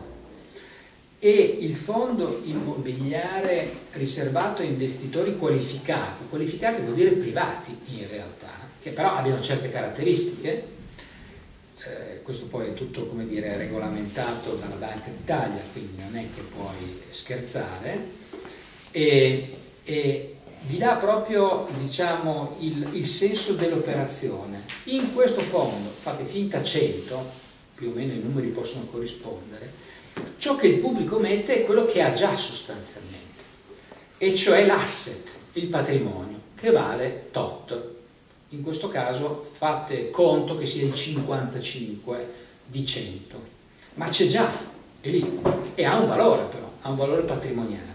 E il fondo immobiliare riservato a investitori qualificati, qualificati vuol dire privati in realtà, che però abbiano certe caratteristiche, eh, questo poi è tutto, come dire, regolamentato dalla Banca d'Italia, quindi non è che puoi scherzare, e, e vi dà proprio, diciamo, il, il senso dell'operazione. In questo fondo, fate finta cento, più o meno i numeri possono corrispondere, ciò che il pubblico mette è quello che ha già sostanzialmente, e cioè l'asset, il patrimonio, che vale tot. In questo caso fate conto che sia il cinquantacinque di cento, ma c'è già, è lì, e ha un valore però, ha un valore patrimoniale.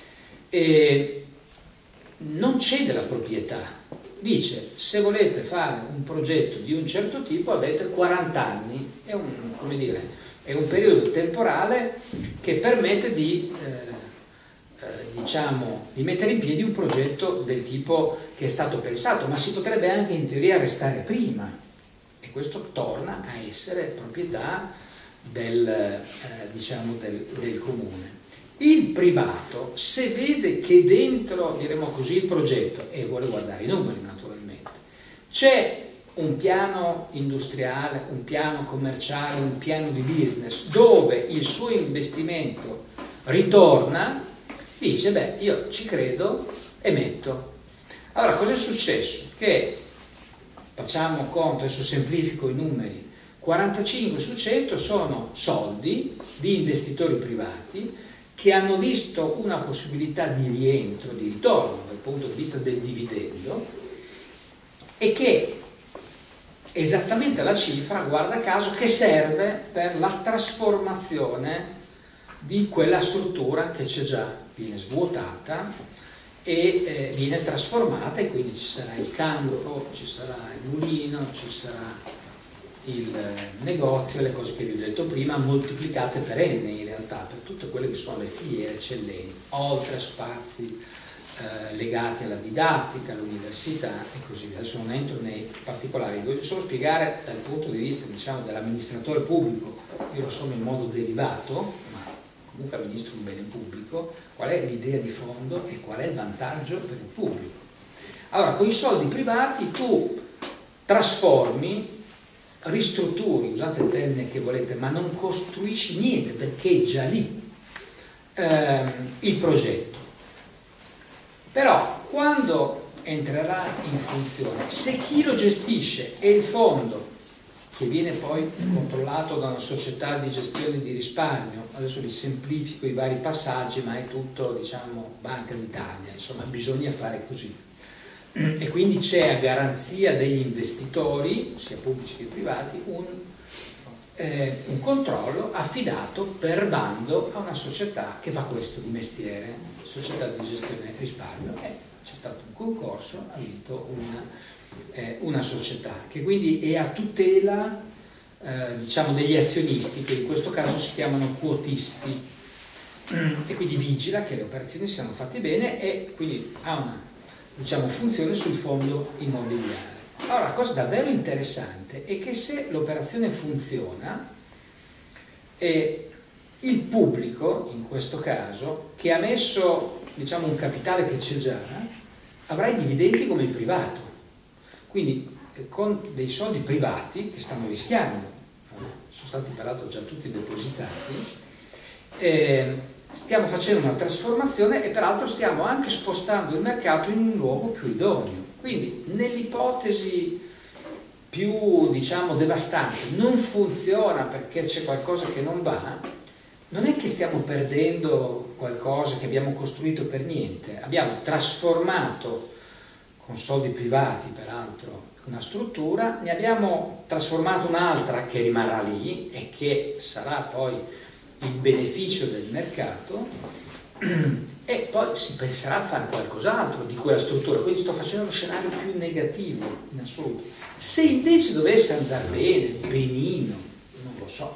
E non cede la proprietà, dice se volete fare un progetto di un certo tipo avete quaranta anni, è un, come dire, è un periodo temporale che permette di, eh, eh, diciamo, di mettere in piedi un progetto del tipo che è stato pensato, ma si potrebbe anche in teoria restare prima. È e questo torna a essere proprietà del, eh, diciamo del, del comune. Il privato, se vede che dentro, diremo così, il progetto, e vuole guardare i numeri naturalmente, c'è un piano industriale, un piano commerciale, un piano di business dove il suo investimento ritorna, dice beh io ci credo e metto. Allora cosa è successo? Che facciamo conto, adesso semplifico i numeri, quarantacinque su cento sono soldi di investitori privati che hanno visto una possibilità di rientro, di ritorno dal punto di vista del dividendo, e che esattamente la cifra, guarda caso, che serve per la trasformazione di quella struttura che c'è già, viene svuotata e eh, viene trasformata, e quindi ci sarà il cancro, ci sarà il mulino, ci sarà il negozio, le cose che vi ho detto prima, moltiplicate per n in realtà, per tutte quelle che sono le filiere eccellenti, oltre a spazi eh, legati alla didattica, all'università e così via. Adesso non entro nei particolari, voglio solo spiegare dal punto di vista, diciamo, dell'amministratore pubblico, io lo sono in modo derivato, ma comunque amministro un bene pubblico, qual è l'idea di fondo e qual è il vantaggio per il pubblico. Allora, con i soldi privati tu trasformi, ristrutturi, usate il termine che volete, ma non costruisci niente perché è già lì ehm, il progetto. Però quando entrerà in funzione, se chi lo gestisce è il fondo, che viene poi controllato da una società di gestione di risparmio, adesso vi semplifico i vari passaggi, ma è tutto, diciamo, Banca d'Italia, insomma bisogna fare così. E quindi c'è a garanzia degli investitori, sia pubblici che privati, un, eh, un controllo affidato per bando a una società che fa questo di mestiere, società di gestione risparmio. Eh, c'è stato un concorso, ha vinto una, eh, una società che quindi è a tutela eh, diciamo degli azionisti, che in questo caso si chiamano quotisti, e quindi vigila che le operazioni siano fatte bene e quindi ha una, diciamo, funzione sul fondo immobiliare. Allora, la cosa davvero interessante è che se l'operazione funziona, eh, il pubblico, in questo caso, che ha messo, diciamo, un capitale che c'è già, avrà i dividendi come il privato. Quindi eh, con dei soldi privati che stanno rischiando, eh, sono stati peraltro già tutti depositati, eh, stiamo facendo una trasformazione e peraltro stiamo anche spostando il mercato in un luogo più idoneo. Quindi nell'ipotesi più, diciamo, devastante, non funziona perché c'è qualcosa che non va, non è che stiamo perdendo qualcosa che abbiamo costruito per niente, abbiamo trasformato con soldi privati peraltro una struttura, ne abbiamo trasformato un'altra che rimarrà lì e che sarà poi il beneficio del mercato, e poi si penserà a fare qualcos'altro di quella struttura. Quindi sto facendo lo scenario più negativo in assoluto. Se invece dovesse andare bene, benino, non lo so,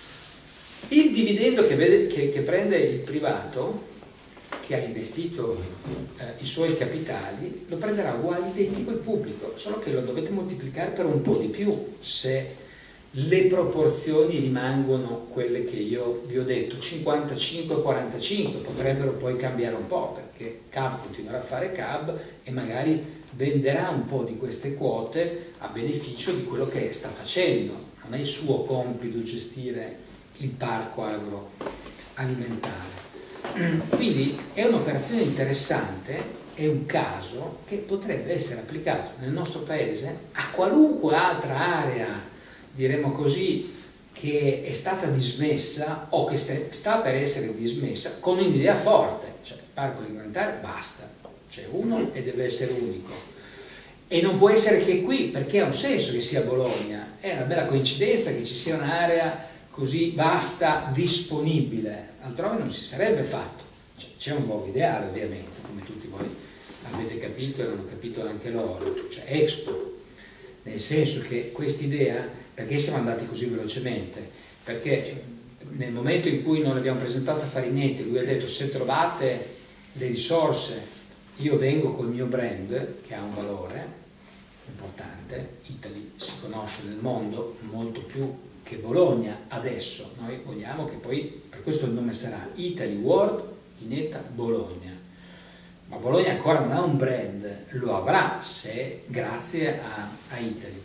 il dividendo che, vede, che, che prende il privato, che ha investito eh, i suoi capitali, lo prenderà uguale identico al pubblico, solo che lo dovete moltiplicare per un po' di più se le proporzioni rimangono quelle che io vi ho detto, cinquantacinque quarantacinque, potrebbero poi cambiare un po', perché C A B continuerà a fare C A B e magari venderà un po' di queste quote a beneficio di quello che sta facendo. Non è il suo compito gestire il parco agroalimentare. Quindi è un'operazione interessante, è un caso che potrebbe essere applicato nel nostro paese a qualunque altra area, diremo così, che è stata dismessa o che sta per essere dismessa, con un'idea forte, cioè il parco alimentare basta, c'è uno e deve essere unico, e non può essere che qui, perché ha un senso che sia Bologna, è una bella coincidenza che ci sia un'area così vasta disponibile, altrove non si sarebbe fatto. Cioè, c'è un luogo ideale ovviamente, come tutti voi avete capito e l'hanno capito anche loro, cioè Expo, nel senso che quest'idea, perché siamo andati così velocemente? Perché nel momento in cui non abbiamo presentato a Farinetti, lui ha detto: se trovate le risorse io vengo col mio brand che ha un valore, importante. Italy si conosce nel mondo molto più che Bologna adesso, noi vogliamo che poi, per questo il nome sarà Italy World Ineta Bologna, ma Bologna ancora non ha un brand, lo avrà se grazie a, a Italy.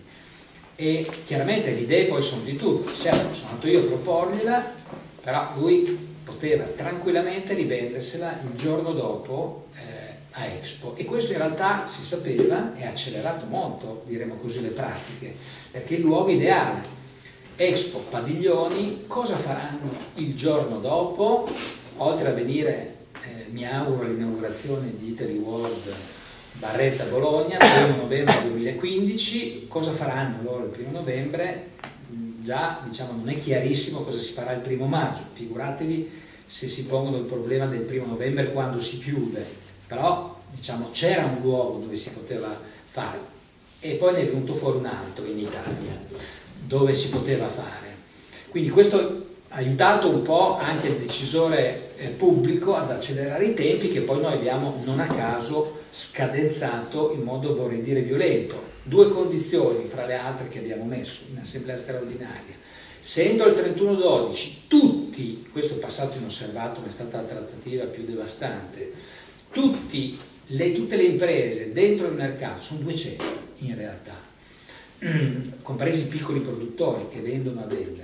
E chiaramente le idee poi sono di tutti, certo sono andato io a proporgliela, però lui poteva tranquillamente rivendersela il giorno dopo eh, a Expo, e questo in realtà si sapeva e ha accelerato molto, diremo così, le pratiche, perché il luogo ideale. Expo, padiglioni, cosa faranno il giorno dopo? Oltre a venire, eh, mi auguro, all'inaugurazione di Italy World Barretta Bologna, primo novembre duemilaquindici, cosa faranno loro il primo novembre? Già, diciamo, non è chiarissimo cosa si farà il primo maggio, figuratevi se si pongono il problema del primo novembre quando si chiude, però diciamo c'era un luogo dove si poteva fare, e poi ne è venuto fuori un altro in Italia dove si poteva fare. Quindi questo ha aiutato un po' anche il decisore eh, pubblico ad accelerare i tempi, che poi noi abbiamo non a caso scadenzato in modo, vorrei dire, violento. Due condizioni fra le altre che abbiamo messo in assemblea straordinaria: se entro il trentuno dodici tutti, questo è passato inosservato ma è stata la trattativa più devastante, tutti le, tutte le imprese dentro il mercato, sono duecento in realtà, compresi i piccoli produttori che vendono a vendere,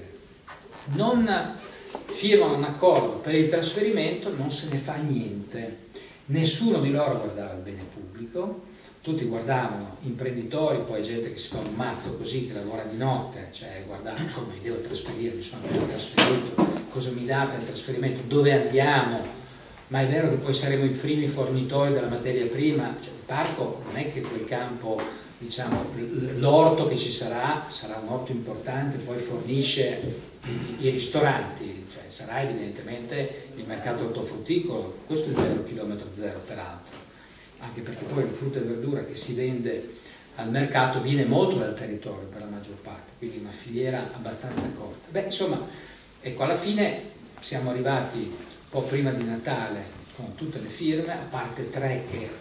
non firmano un accordo per il trasferimento, non se ne fa niente. Nessuno di loro guardava il bene pubblico, tutti guardavano imprenditori, poi gente che si fa un mazzo così, che lavora di notte, cioè guardare come mi devo trasferire, mi sono appena trasferito, cosa mi date il trasferimento, dove andiamo, ma è vero che poi saremo i primi fornitori della materia prima, cioè, il parco non è che quel campo, diciamo, l'orto che ci sarà sarà un orto importante, poi fornisce i, i ristoranti, cioè sarà evidentemente il mercato ortofrutticolo, questo è il vero chilometro zero peraltro, anche perché poi la frutta e verdura che si vende al mercato viene molto dal territorio per la maggior parte, quindi una filiera abbastanza corta. Beh, insomma, ecco, alla fine siamo arrivati un po' prima di Natale con tutte le firme, a parte tre che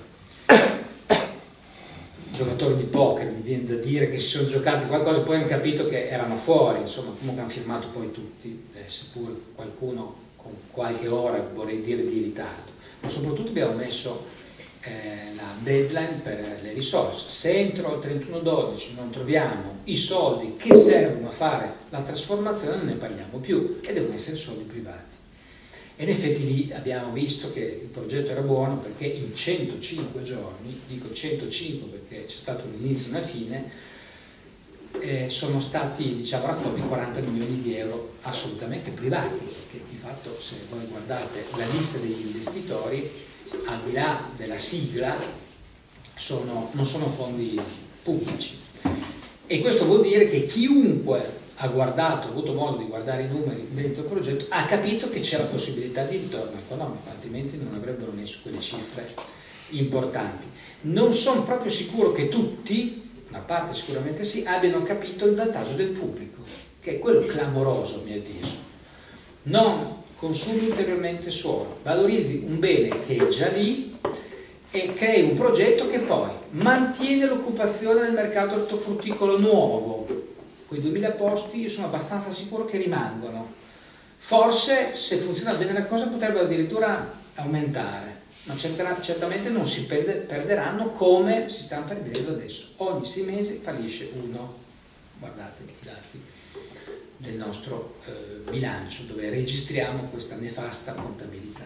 giocatori di poker, mi viene da dire, che si sono giocati qualcosa, poi hanno capito che erano fuori, insomma, comunque hanno firmato poi tutti, eh, seppur qualcuno con qualche ora, vorrei dire, di ritardo. Ma soprattutto abbiamo messo eh, la deadline per le risorse. Se entro il trentuno dodici non troviamo i soldi che servono a fare la trasformazione, non ne parliamo più, e devono essere soldi privati. E in effetti lì abbiamo visto che il progetto era buono, perché in centocinque giorni, dico centocinque perché c'è stato un inizio e una fine, eh, sono stati, diciamo, raccolti quaranta milioni di euro assolutamente privati, perché di fatto, se voi guardate la lista degli investitori, al di là della sigla, sono, non sono fondi pubblici. E questo vuol dire che chiunque ha guardato, ha avuto modo di guardare i numeri dentro il progetto, ha capito che c'era possibilità di ritorno economico, altrimenti non avrebbero messo quelle cifre importanti. Non sono proprio sicuro che tutti, una parte sicuramente sì, abbiano capito il vantaggio del pubblico, che è quello clamoroso a mio avviso. Non consumi ulteriormente suolo, valorizzi un bene che è già lì e crei un progetto che poi mantiene l'occupazione del mercato ortofrutticolo nuovo. Quei duemila posti io sono abbastanza sicuro che rimangono. Forse, se funziona bene la cosa, potrebbero addirittura aumentare, ma certamente non si perderanno come si stanno perdendo adesso. Ogni sei mesi fallisce uno. Guardate i dati del nostro eh, bilancio, dove registriamo questa nefasta contabilità.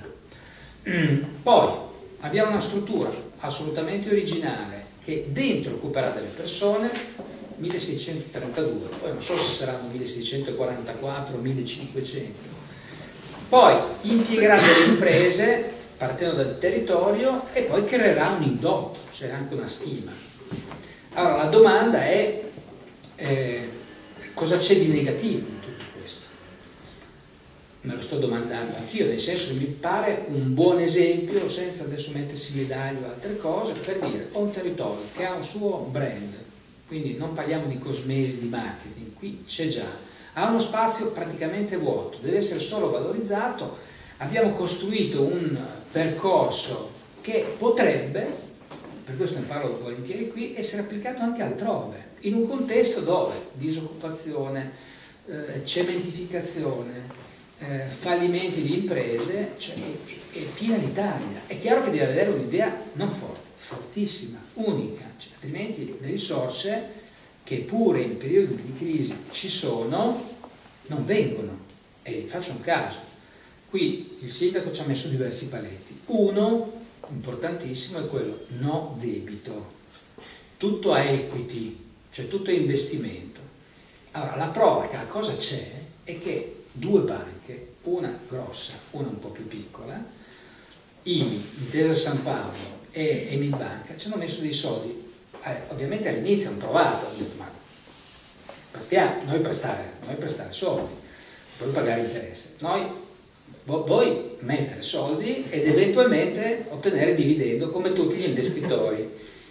Poi abbiamo una struttura assolutamente originale che dentro occuperà delle persone, milleseicentotrentadue, poi non so se saranno milleseicentoquarantaquattro o millecinquecento. Poi impiegherà delle imprese partendo dal territorio e poi creerà un indotto, c'è anche una stima. Allora la domanda è eh, cosa c'è di negativo in tutto questo? Me lo sto domandando anch'io, nel senso che mi pare un buon esempio, senza adesso mettersi medaglie o altre cose, per dire ho un territorio che ha un suo brand, quindi non parliamo di cosmesi, di marketing, qui c'è già, ha uno spazio praticamente vuoto, deve essere solo valorizzato. Abbiamo costruito un percorso che potrebbe, per questo ne parlo volentieri qui, essere applicato anche altrove, in un contesto dove disoccupazione, eh, cementificazione, eh, fallimenti di imprese, cioè, è, è piena l'Italia. È chiaro che deve avere un'idea non forte, fortissima, unica, cioè, altrimenti le risorse che pure in periodi di crisi ci sono non vengono. E faccio un caso, qui il sindaco ci ha messo diversi paletti. Uno importantissimo è quello no debito, tutto a equity, cioè tutto è investimento. Allora la prova che la cosa c'è è che due banche, una grossa, una un po' più piccola, I M I, Intesa San Paolo e Emilbanca, ci hanno messo dei soldi. Eh, ovviamente all'inizio hanno provato, hanno detto ma prestiamo, noi prestare, noi prestare soldi, poi pagare interesse, noi voi mettere soldi ed eventualmente ottenere dividendo come tutti gli investitori.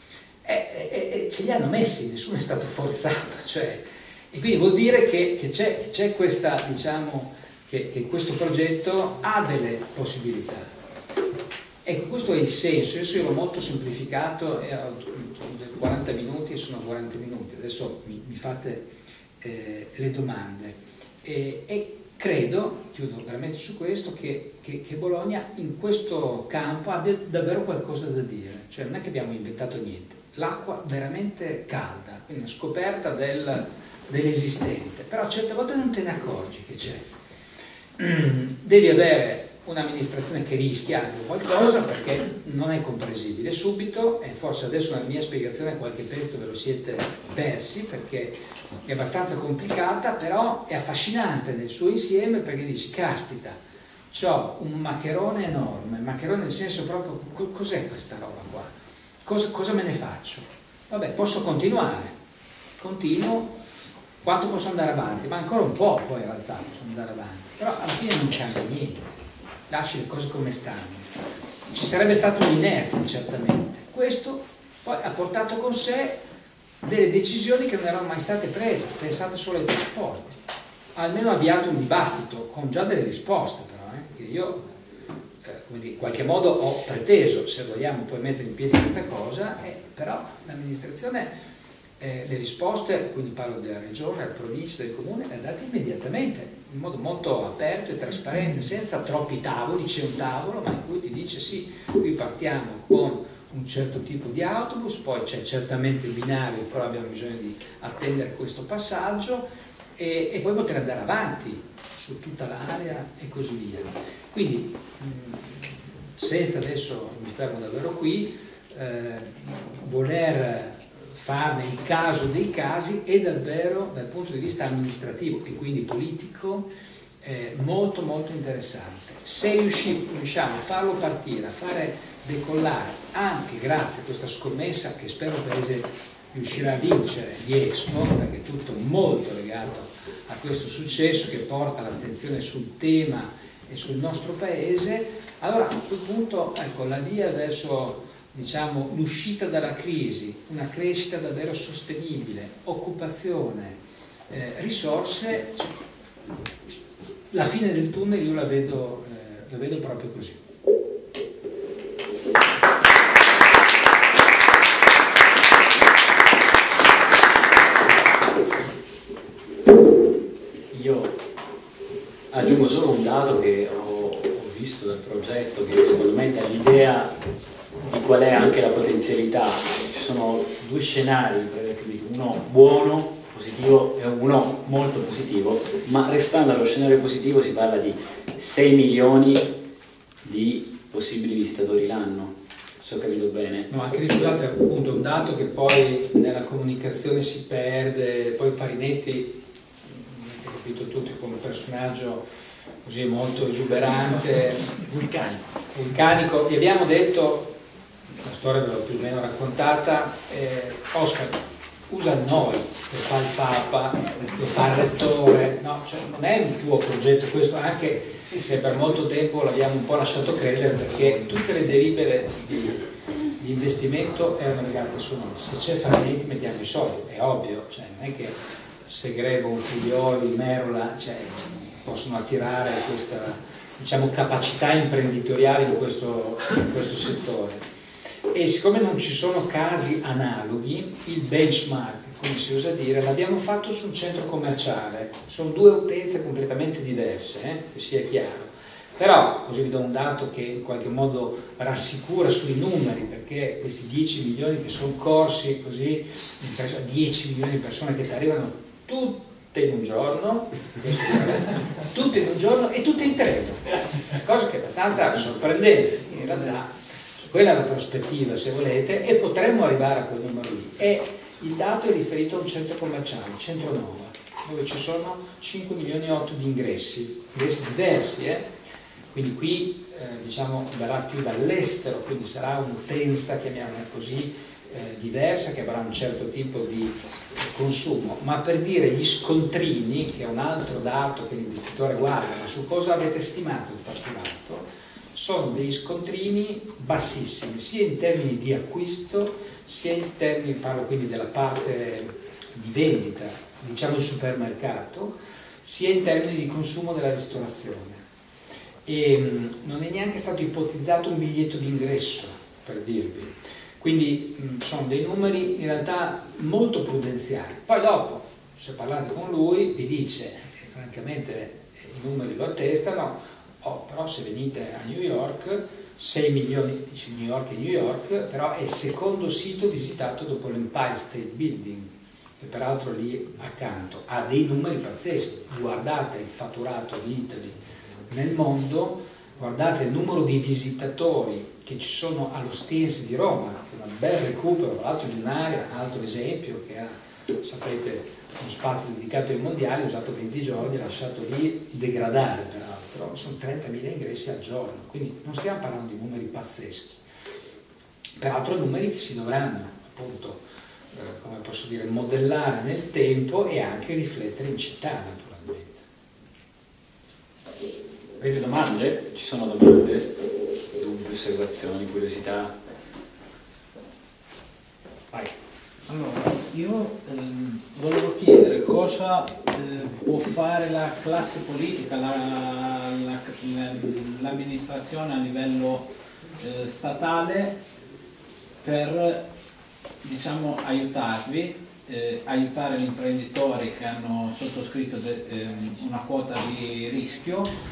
E, e, e ce li hanno messi, nessuno è stato forzato, cioè, e quindi vuol dire che, che c'è questa, diciamo, che, che questo progetto ha delle possibilità. Ecco, questo è il senso. Io l'ho molto semplificato, ho quaranta minuti e sono quaranta minuti, adesso mi, mi fate eh, le domande. E, e credo, chiudo veramente su questo, che, che, che Bologna in questo campo abbia davvero qualcosa da dire, cioè non è che abbiamo inventato niente, l'acqua veramente calda, quindi una scoperta del, dell'esistente, però certe volte non te ne accorgi che c'è. Devi avere un'amministrazione che rischia anche qualcosa perché non è comprensibile subito, e forse adesso nella mia spiegazione qualche pezzo ve lo siete persi perché è abbastanza complicata, però è affascinante nel suo insieme, perché dici caspita, c'ho un maccherone enorme, maccherone nel senso proprio cos'è questa roba qua, cosa, cosa me ne faccio? Vabbè, posso continuare, continuo, quanto posso andare avanti? Ma ancora un po' poi in realtà posso andare avanti, però alla fine non cambia niente, lasci le cose come stanno. Ci sarebbe stata un'inerzia certamente, questo poi ha portato con sé delle decisioni che non erano mai state prese, pensate solo ai trasporti, almeno ha avviato un dibattito con già delle risposte però, eh, che io eh, come dire, in qualche modo ho preteso, se vogliamo poi mettere in piedi questa cosa, eh, però l'amministrazione eh, le risposte, quindi parlo della regione, della provincia, del comune, le ha date immediatamente, in modo molto aperto e trasparente, senza troppi tavoli, c'è un tavolo ma in cui ti dice sì, qui partiamo con un certo tipo di autobus, poi c'è certamente il binario, però abbiamo bisogno di attendere questo passaggio e, e poi poter andare avanti su tutta l'area e così via. Quindi mh, senza adesso, mi fermo davvero qui, eh, voler farne il caso dei casi è davvero dal punto di vista amministrativo e quindi politico eh, molto molto interessante. Se riusciamo a farlo partire, a fare decollare anche grazie a questa scommessa che spero il Paese riuscirà a vincere di Expo, perché è tutto molto legato a questo successo che porta l'attenzione sul tema e sul nostro Paese, allora a quel punto ecco, la via verso diciamo, l'uscita dalla crisi, una crescita davvero sostenibile, occupazione, eh, risorse, cioè, la fine del tunnel io la vedo, eh, la vedo proprio così. Io aggiungo solo un dato che ho, ho visto dal progetto, che secondo me dà l'idea di qual è anche la potenzialità. Ci sono due scenari, uno buono, positivo, e uno molto positivo, ma restando allo scenario positivo si parla di sei milioni di possibili visitatori l'anno, se ho capito bene. No, anche lì scusate, appunto un dato che poi nella comunicazione si perde, poi Farinetti, avete capito tutti come personaggio così molto esuberante, vulcanico. vulcanico, vi abbiamo detto, la storia ve l'ho più o meno raccontata, eh, Oscar usa il noi per fare il Papa, per fare il Rettore, no? Cioè, non è un tuo progetto questo, anche se per molto tempo l'abbiamo un po' lasciato credere, perché tutte le delibere di, di investimento erano legate al suo nome. Se c'è Farinetti mettiamo i soldi, è ovvio, cioè, non è che Segrego, Figlioli, Merola cioè, possono attirare questa diciamo, capacità imprenditoriale in questo, in questo settore. E siccome non ci sono casi analoghi, il benchmark, come si usa dire, l'abbiamo fatto sul centro commerciale. Sono due utenze completamente diverse, eh, che sia chiaro. Però, così vi do un dato che in qualche modo rassicura sui numeri, perché questi dieci milioni che sono corsi così, dieci milioni di persone che ti arrivano tutte in un giorno, tutte in un giorno e tutte in treno, cosa che è abbastanza sorprendente. In realtà quella è la prospettiva, se volete, e potremmo arrivare a quel numero lì. E il dato è riferito a un centro commerciale, Centro Nova, dove ci sono cinque milioni e otto di ingressi, ingressi diversi, eh? Quindi qui eh, diciamo verrà più dall'estero, quindi sarà un'utenza, chiamiamola così, eh, diversa, che avrà un certo tipo di consumo. Ma per dire gli scontrini, che è un altro dato che l'investitore guarda, ma su cosa avete stimato il fatturato, sono degli scontrini bassissimi, sia in termini di acquisto, sia in termini, parlo quindi della parte di vendita, diciamo il supermercato, sia in termini di consumo della ristorazione. E mh, non è neanche stato ipotizzato un biglietto d'ingresso, per dirvi. Quindi mh, sono dei numeri in realtà molto prudenziali. Poi dopo, se parlate con lui, vi dice, e francamente i numeri lo attestano, oh, però se venite a New York, sei milioni, dice New York è New York, però è il secondo sito visitato dopo l'Empire State Building, che peraltro lì accanto ha dei numeri pazzeschi. Guardate il fatturato di Italy nel mondo, guardate il numero di visitatori che ci sono allo Stins di Roma, che è un bel recupero, tra l'altro di un'area, un altro esempio che ha, sapete, uno spazio dedicato ai mondiali, usato venti giorni, lasciato lì degradare peraltro, sono trentamila ingressi al giorno, quindi non stiamo parlando di numeri pazzeschi, peraltro numeri che si dovranno appunto, eh, come posso dire, modellare nel tempo e anche riflettere in città naturalmente. Avete domande? Ci sono domande? Dubbi, osservazioni, curiosità? Vai. Allora, io ehm, volevo chiedere cosa eh, può fare la classe politica, l'amministrazione la, la, a livello eh, statale per, diciamo, aiutarvi, eh, aiutare gli imprenditori che hanno sottoscritto de, eh, una quota di rischio,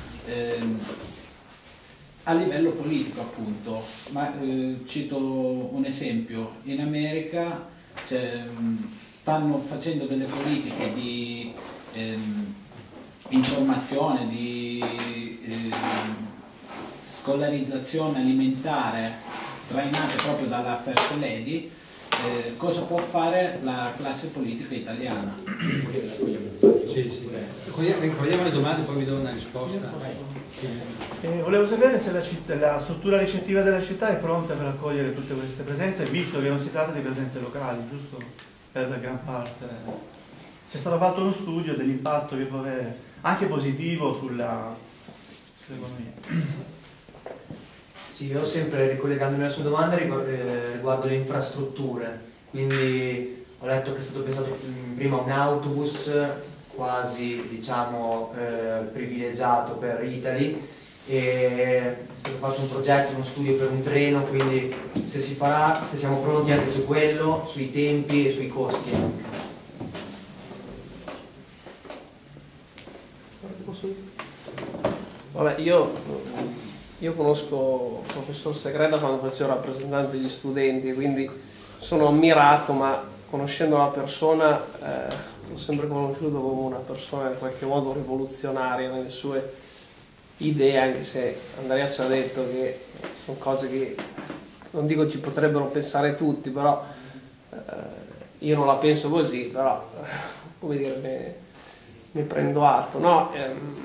a livello politico appunto, ma eh, cito un esempio: in America cioè, stanno facendo delle politiche di ehm, informazione, di ehm, scolarizzazione alimentare trainate proprio dalla First Lady. Eh, cosa può fare la classe politica italiana? Sì, sì. Raccogliamo le domande, poi vi do una risposta. Eh, volevo sapere se la, città, la struttura ricettiva della città è pronta per accogliere tutte queste presenze, visto che non si tratta di presenze locali, giusto? Per la gran parte. Se è stato fatto uno studio dell'impatto che può avere, anche positivo, sulla, sull'economia. Sì, io sempre, ricollegandomi alla sua domanda, riguardo le infrastrutture, quindi ho letto che è stato pensato prima un autobus quasi, diciamo, eh, privilegiato per Italy, e è stato fatto un progetto, uno studio per un treno, quindi se si farà, se siamo pronti anche su quello, sui tempi e sui costi anche. Vabbè, io... Io conosco il professor Segreda quando facevo rappresentante degli studenti, quindi sono ammirato, ma conoscendo la persona eh, l'ho sempre conosciuto come una persona in qualche modo rivoluzionaria nelle sue idee, anche se Andrea ci ha detto che sono cose che non dico ci potrebbero pensare tutti, però eh, io non la penso così, però come dire, ne, ne prendo atto, no? Ehm,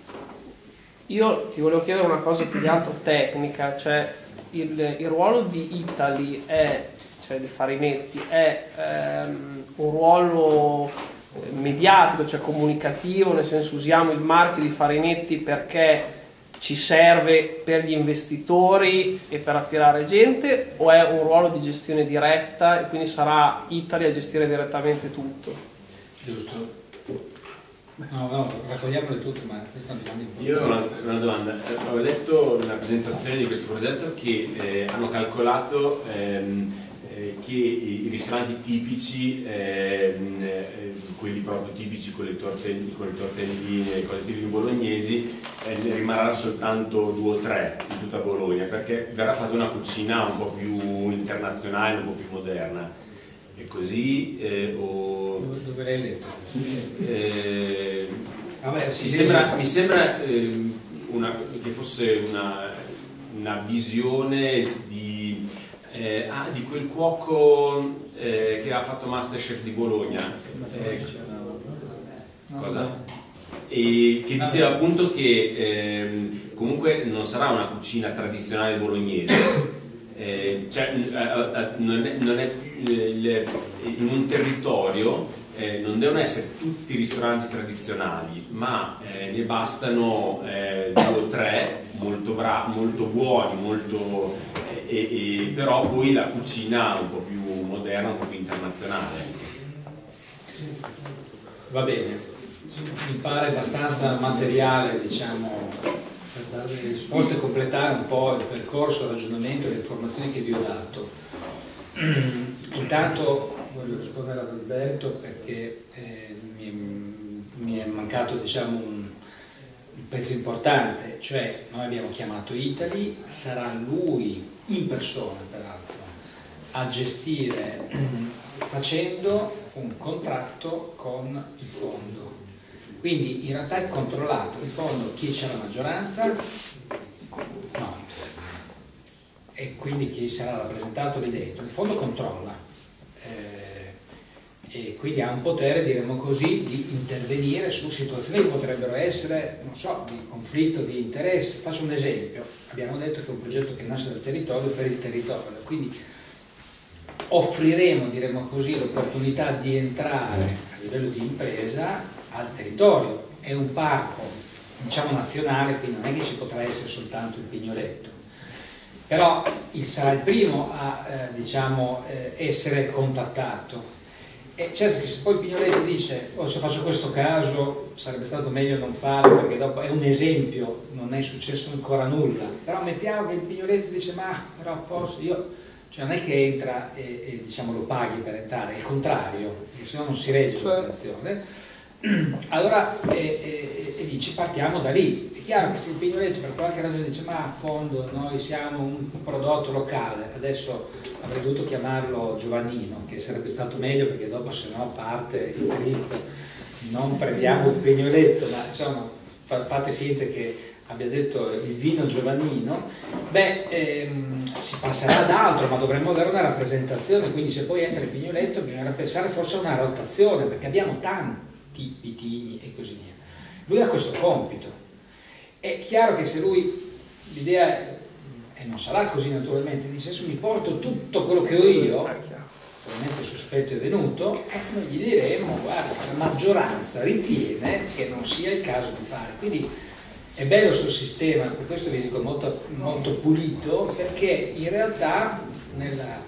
Io ti volevo chiedere una cosa più di altro tecnica, cioè il, il ruolo di Italy, è, cioè di Farinetti, è ehm, un ruolo mediatico, cioè comunicativo, nel senso usiamo il marchio di Farinetti perché ci serve per gli investitori e per attirare gente, o è un ruolo di gestione diretta e quindi sarà Italy a gestire direttamente tutto? Giusto. No, no, raccogliamole tutte, ma questa è una domanda importante. Io ho una, una domanda. Ho letto nella presentazione di questo progetto che eh, hanno calcolato ehm, eh, che i, i ristoranti tipici, ehm, eh, quelli proprio tipici con le tortelline, con le tortelline e cose tipiche bolognesi, eh, ne rimarranno soltanto due o tre in tutta Bologna, perché verrà fatta una cucina un po' più internazionale, un po' più moderna. È così eh, o... Dove, dove l'hai letto? Eh, Vabbè, mi si sembra, mi sembra eh, una, che fosse una, una visione di, eh, ah, di quel cuoco eh, che ha fatto Masterchef di Bologna. Eh, cosa? E che diceva appunto che eh, comunque non sarà una cucina tradizionale bolognese. Eh, cioè, eh, non è, non è eh, in un territorio eh, non devono essere tutti ristoranti tradizionali, ma eh, ne bastano eh, due o tre molto, bra molto buoni, molto, eh, e, e, però poi la cucina un po' più moderna, un po' più internazionale. Va bene, mi pare abbastanza materiale, diciamo, per dare le risposte e completare un po' il percorso, il ragionamento e le informazioni che vi ho dato. Intanto voglio rispondere ad Alberto perché eh, mi, mi è mancato, diciamo, un, un pezzo importante, cioè noi abbiamo chiamato Italy, sarà lui in persona peraltro a gestire facendo un contratto con il fondo. Quindi in realtà è controllato il fondo, chi c'è la maggioranza? No. E quindi chi sarà rappresentato lì dentro? Il fondo controlla eh, e quindi ha un potere, diremmo così, di intervenire su situazioni che potrebbero essere, non so, di conflitto di interesse. Faccio un esempio, abbiamo detto che è un progetto che nasce dal territorio per il territorio, quindi offriremo, diremmo così, l'opportunità di entrare a livello di impresa al territorio. È un parco, diciamo, nazionale, quindi non è che ci potrà essere soltanto il Pignoletto, però il, sarà il primo a eh, diciamo, eh, essere contattato. E certo che se poi il Pignoletto dice oh, se faccio questo caso sarebbe stato meglio non farlo perché dopo è un esempio, non è successo ancora nulla, però mettiamo che il Pignoletto dice ma però posso io, cioè non è che entra e, e diciamo lo paghi per entrare, è il contrario, perché se no non si regge l'operazione. Allora e, e, e dici partiamo da lì. È chiaro che se il Pignoletto per qualche ragione dice ma a fondo noi siamo un prodotto locale, adesso avrei dovuto chiamarlo Giovannino, che sarebbe stato meglio perché dopo se no parte il trip, non prendiamo il Pignoletto, ma insomma fate finta che abbia detto il vino Giovannino, beh ehm, si passerà ad altro, ma dovremmo avere una rappresentazione, quindi se poi entra il Pignoletto bisognerà pensare forse a una rotazione perché abbiamo tanti vitigni e così via. Lui ha questo compito. È chiaro che se lui l'idea, e non sarà così naturalmente, dice adesso mi porto tutto quello che ho io, probabilmente il sospetto è venuto, e noi gli diremo guarda, la maggioranza ritiene che non sia il caso di fare. Quindi è bello questo sistema, per questo vi dico molto, molto pulito, perché in realtà nella,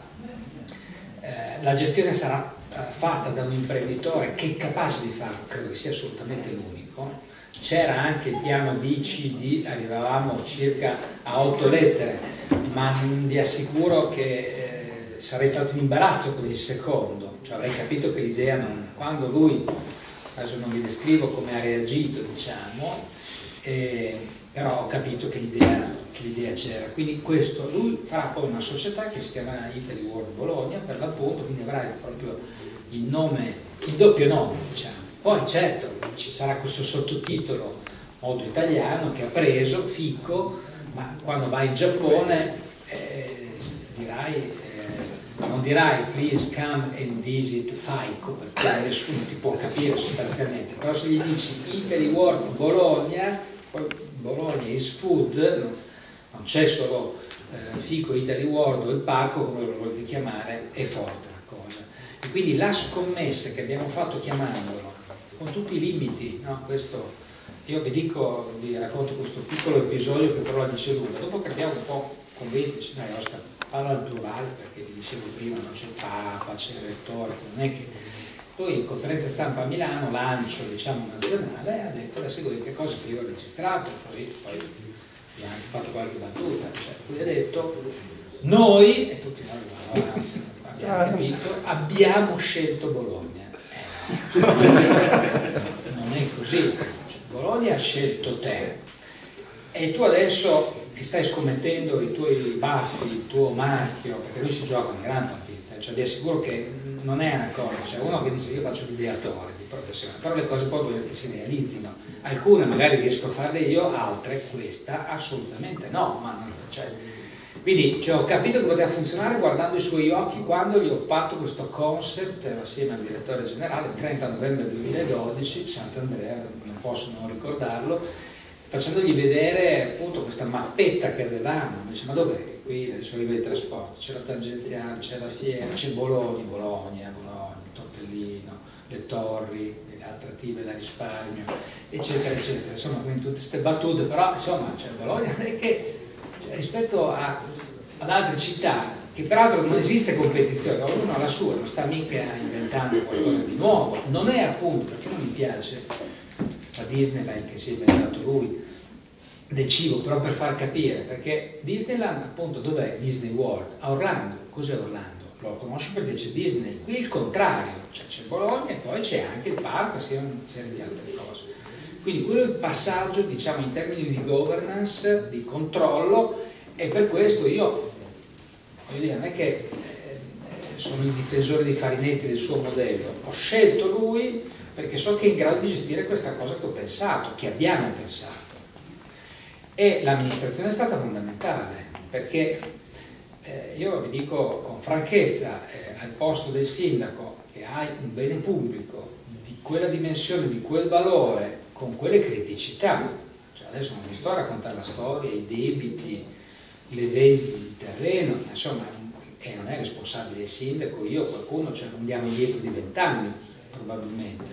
eh, la gestione sarà fatta da un imprenditore che è capace di farlo, credo che sia assolutamente l'unico. C'era anche il piano B C D, arrivavamo circa a otto lettere, ma vi assicuro che eh, sarei stato in imbarazzo con il secondo, cioè avrei capito che l'idea non... Quando lui, adesso non vi descrivo come ha reagito, diciamo, eh, però ho capito che l'idea c'era. Quindi questo, lui farà poi una società che si chiamerà Italy World Bologna, per l'appunto, quindi avrà proprio il nome, il doppio nome, diciamo. Poi certo ci sarà questo sottotitolo modo italiano che ha preso, Fico, ma quando vai in Giappone eh, dirai, eh, non dirai please come and visit Faico, perché nessuno ti può capire sostanzialmente, però se gli dici Italy World Bologna, poi Bologna is food, non c'è solo eh, Fico Italy World o il parco, come lo volete chiamare, è forte la cosa. E quindi la scommessa che abbiamo fatto chiamandolo, con tutti i limiti, no? Questo, io vi dico, vi racconto questo piccolo episodio che però la dice lunga, dopo che abbiamo un po' convinto, dice dai Oscar, parla al plurale, perché vi dicevo prima, non c'è il Papa, c'è il Rettore, non è che... lui in conferenza stampa a Milano, lancio diciamo nazionale, ha detto le seguenti cose che io ho registrato, così poi mi ha anche fatto qualche battuta, cioè lui ha detto noi, e tutti noi abbiamo capito, abbiamo scelto Bologna. Eh, non è così, cioè, Bologna ha scelto te e tu adesso che stai scommettendo i tuoi baffi, il tuo marchio, perché lui si gioca una gran partita, cioè vi assicuro che non è una cosa, cioè uno che dice io faccio l'ideatore di professione, però le cose poi voglio che si realizzino, alcune magari riesco a farle io, altre questa assolutamente no, ma non, cioè, quindi cioè, ho capito che poteva funzionare guardando i suoi occhi quando gli ho fatto questo concept assieme al direttore generale il trenta novembre duemiladodici, Sant'Andrea, non posso non ricordarlo, facendogli vedere appunto questa mappetta che avevamo, dice ma dov'è? Qui adesso arriva il trasporto, c'è la tangenziale, c'è la fiera, c'è Bologna, Bologna, Bologna, Tortellino, le torri, le attrattive da risparmio, eccetera, eccetera, insomma, quindi tutte queste battute, però insomma, cioè, Bologna non è che cioè, rispetto a, ad altre città, che peraltro non esiste competizione, ognuno ha la sua, non sta mica inventando qualcosa di nuovo, non è appunto, perché non mi piace la Disneyland che si è inventato lui del cibo, però per far capire, perché Disneyland appunto dov'è? Disney World, a Orlando. Cos'è Orlando? Lo conosci perché c'è Disney, qui il contrario, cioè c'è Bologna e poi c'è anche il parco e una serie di altre cose, quindi quello è il passaggio diciamo in termini di governance, di controllo, e per questo io voglio dire, non è che eh, sono il difensore di Farinetti del suo modello, ho scelto lui perché so che è in grado di gestire questa cosa che ho pensato, che abbiamo pensato, e l'amministrazione è stata fondamentale, perché eh, io vi dico con franchezza, eh, al posto del sindaco che ha un bene pubblico di quella dimensione, di quel valore, con quelle criticità, cioè adesso non vi sto a raccontare la storia, i debiti, le vendite di terreno, insomma, e non è responsabile il sindaco, io qualcuno, cioè andiamo indietro di vent'anni probabilmente,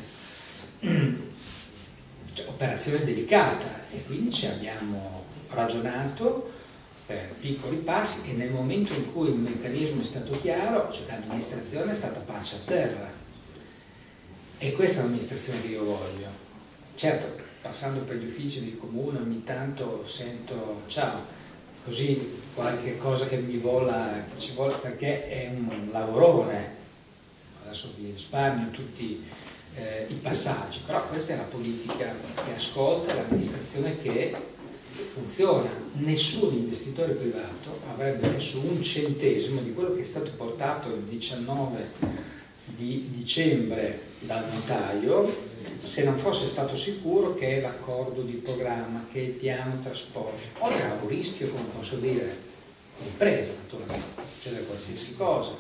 cioè, operazione delicata, e quindi ci abbiamo ragionato per piccoli passi, e nel momento in cui il meccanismo è stato chiaro, cioè l'amministrazione è stata pancia a terra, e questa è l'amministrazione che io voglio. Certo, passando per gli uffici del comune ogni tanto sento ciao, così qualche cosa che mi vola, che ci vola, perché è un lavorone, adesso vi risparmio tutti eh, i passaggi, però questa è la politica che ascolta, l'amministrazione che funziona. Nessun investitore privato avrebbe messo un centesimo di quello che è stato portato il diciannove di dicembre dal notaio se non fosse stato sicuro che l'accordo di programma, che il piano trasporti, oltre a un rischio, come posso dire, impresa, naturalmente, succede qualsiasi cosa.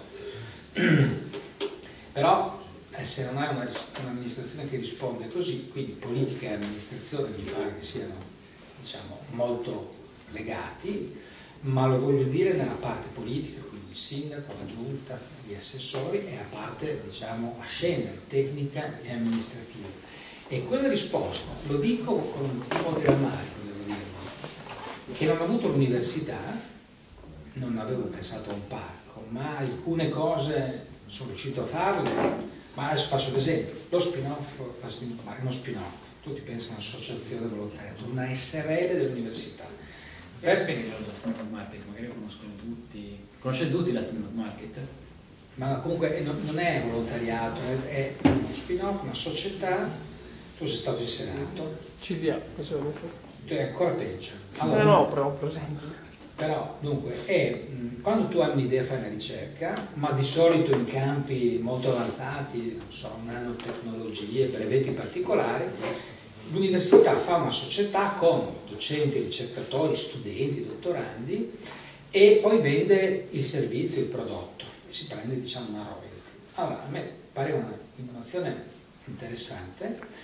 Però eh, se non hai un'amministrazione che risponde così, quindi politica e amministrazione mi pare che siano, diciamo, molto legati, ma lo voglio dire nella parte politica, quindi il sindaco, la giunta, gli assessori, e a parte, diciamo, a scendere, tecnica e amministrativa. E quella risposta, lo dico con un po' di rammarico, devo dirlo, che non ho avuto l'università, non avevo pensato a un parco, ma alcune cose sono riuscito a farle, ma adesso faccio l'esempio, lo spin-off, uno spin-off, tutti pensano all'associazione volontariato, una S R L dell'università. Per spiegare la Standard Market, magari lo conoscono tutti, conoscete tutti la Standard Market? Ma comunque non è volontariato, è uno spin-off, una società. Tu sei stato in Senato. C D A, cosa vuoi fare? Tu è ancora peggio. Allora, no, no, però presente. Però, dunque, è, quando tu hai un'idea fai una ricerca, ma di solito in campi molto avanzati, non so, nanotecnologie, brevetti particolari, l'università fa una società con docenti, ricercatori, studenti, dottorandi, e poi vende il servizio, il prodotto, e si prende, diciamo, una royalty. Allora, a me pare un'innovazione interessante.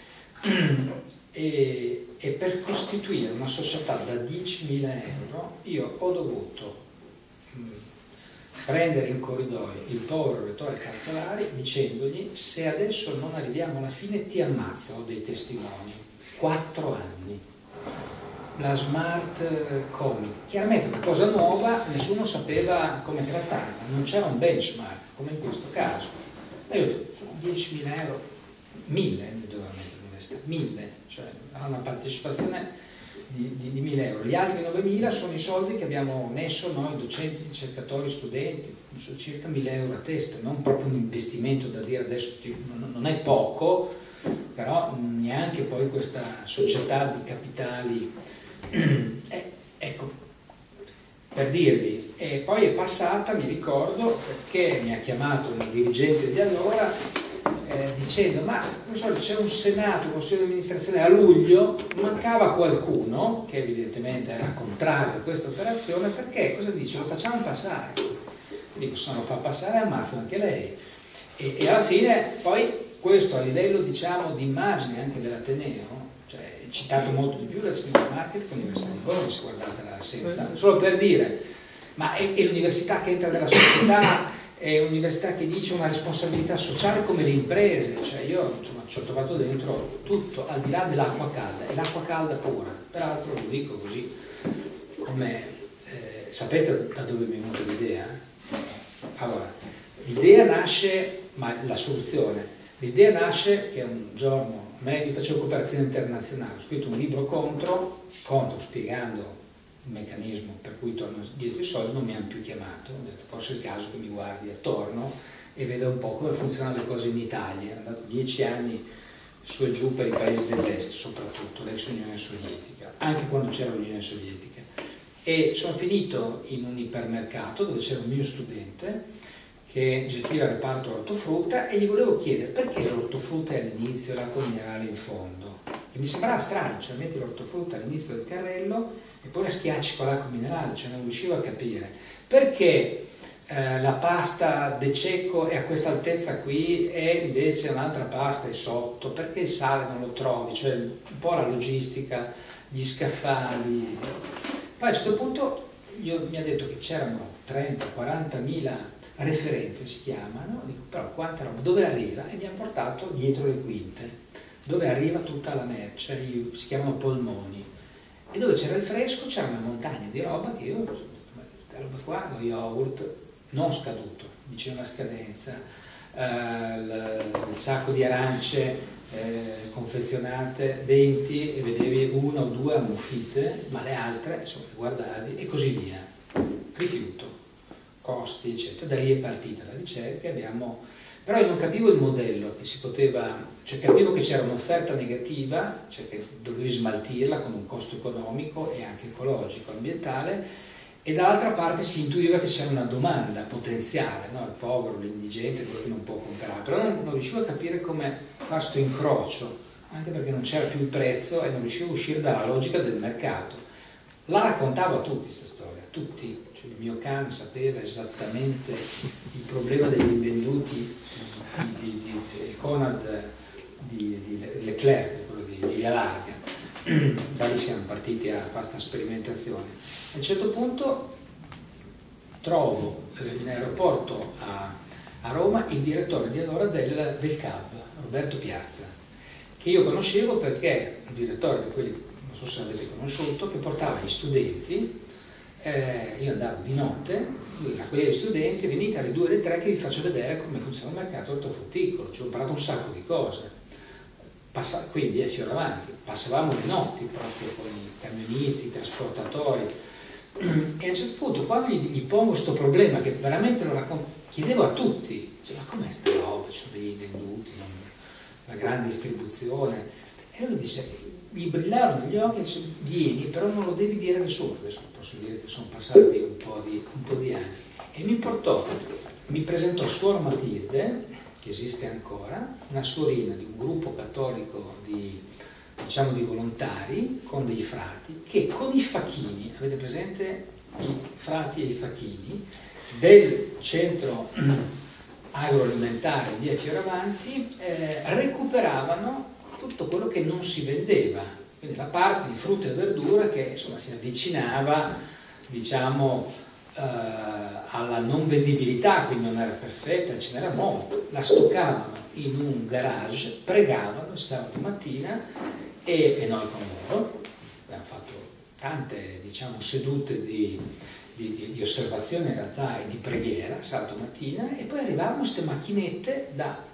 E, e per costituire una società da diecimila euro io ho dovuto mh, prendere in corridoio il povero rettore Calcolari dicendogli: se adesso non arriviamo alla fine ti ammazzo. Ho dei testimoni. Quattro anni. La smart comic, chiaramente una cosa nuova, nessuno sapeva come trattarla, non c'era un benchmark come in questo caso. E io ho detto, diecimila euro, mille ne doveva mettere l'università, mille, cioè ha una partecipazione di, di, di mille euro. Gli altri novemila sono i soldi che abbiamo messo noi, docenti, ricercatori, studenti, circa mille euro a testa, non proprio un investimento da dire adesso non è poco, però neanche poi questa società di capitali, eh, ecco, per dirvi. E poi è passata, mi ricordo, perché mi ha chiamato il dirigente di allora eh, dicendo ma c'è un senato, un consiglio di amministrazione a luglio, mancava qualcuno che evidentemente era contrario a questa operazione, perché cosa dice? Lo facciamo passare. Dico, se non lo fa passare ammazzo anche lei. E, e alla fine poi questo a livello, diciamo, di immagine anche dell'Ateneo, cioè è citato molto di più la School of Marketing che l'Università di Bologna, se guardate la serie, solo per dire, ma è, è l'università che entra nella società, è un'università che dice una responsabilità sociale come le imprese, cioè io insomma ci ho trovato dentro tutto, al di là dell'acqua calda, è l'acqua calda pura, peraltro lo dico così, come eh, sapete da dove mi è venuta l'idea? Allora, l'idea nasce, ma la soluzione, l'idea nasce che un giorno, me, io facevo cooperazione internazionale, ho scritto un libro contro, contro spiegando il meccanismo per cui torno dietro i soldi, non mi hanno più chiamato, ho detto forse è il caso che mi guardi attorno e veda un po' come funzionano le cose in Italia. Ho andato dieci anni su e giù per i paesi dell'est, soprattutto l'ex Unione Sovietica, anche quando c'era l'Unione Sovietica, e sono finito in un ipermercato dove c'era un mio studente che gestiva il reparto ortofrutta e gli volevo chiedere perché l'ortofrutta è all'inizio e l'acqua minerale in fondo, e mi sembrava strano, cioè metti l'ortofrutta all'inizio del carrello e poi la schiacci con l'acqua minerale, cioè non riuscivo a capire perché eh, la pasta de cecco è a questa altezza qui e invece un'altra pasta è sotto, perché il sale non lo trovi, cioè un po' la logistica, gli scaffali. Poi a un certo punto io, mi ha detto che c'erano trenta quaranta mila referenze, si chiamano, dico però quanta roba, dove arriva? E mi ha portato dietro le quinte, dove arriva tutta la merce, si chiamano polmoni, e dove c'era il fresco c'era una montagna di roba che io, questa roba qua, lo yogurt non scaduto, diceva la scadenza, eh, il, il sacco di arance eh, confezionate, venti, e vedevi una o due ammuffite, ma le altre, insomma, le guardavi e così via, rifiuto, costi, eccetera. Da lì è partita la ricerca, abbiamo... però io non capivo il modello che si poteva, cioè capivo che c'era un'offerta negativa, cioè che dovevi smaltirla con un costo economico e anche ecologico, ambientale, e dall'altra parte si intuiva che c'era una domanda potenziale, no? Il povero, l'indigente, quello che non può comprare, però non, non riuscivo a capire come fare questo incrocio, anche perché non c'era più il prezzo e non riuscivo a uscire dalla logica del mercato. La raccontavo a tutti questa storia, a tutti, cioè il mio cane sapeva esattamente il problema degli invenduti di, di, di, di Conad di, di Leclerc, quello di, di Via Larga. Da lì siamo partiti a fare questa sperimentazione. A un certo punto trovo eh, in aeroporto a, a Roma il direttore di allora del, del C A B, Roberto Piazza, che io conoscevo perché un direttore di quelli, non so se l'avete conosciuto, che portava gli studenti, eh, io andavo di notte, lui raccoglieva gli studenti, venite alle due alle tre che vi faccio vedere come funziona il mercato ortofrutticolo, ci ho imparato un sacco di cose. Passa, quindi a Fioravanti, passavamo le notti proprio con i camionisti, i trasportatori, e a un certo punto quando gli, gli pongo questo problema che veramente lo racconto, chiedevo a tutti, cioè, ma com'è sta roba, cioè dei venduti, la grande distribuzione, e lui dice, gli brillarono gli occhi e dice, vieni, però non lo devi dire a nessuno, adesso posso dire che sono passati un po' di, un po' di anni, e mi portò, mi presentò Suor Matilde, che esiste ancora, una sorina di un gruppo cattolico di, diciamo, di volontari con dei frati che con i facchini, avete presente i frati e i facchini, del centro agroalimentare di via Fioravanti eh, recuperavano tutto quello che non si vendeva, quindi la parte di frutta e verdura che insomma si avvicinava, diciamo, Uh, alla non vendibilità, quindi non era perfetta, ce n'era molto, la stoccavano in un garage, pregavano il sabato mattina e, e noi con loro abbiamo fatto tante, diciamo, sedute di, di, di, di osservazione in realtà e di preghiera sabato mattina, e poi arrivavano queste macchinette da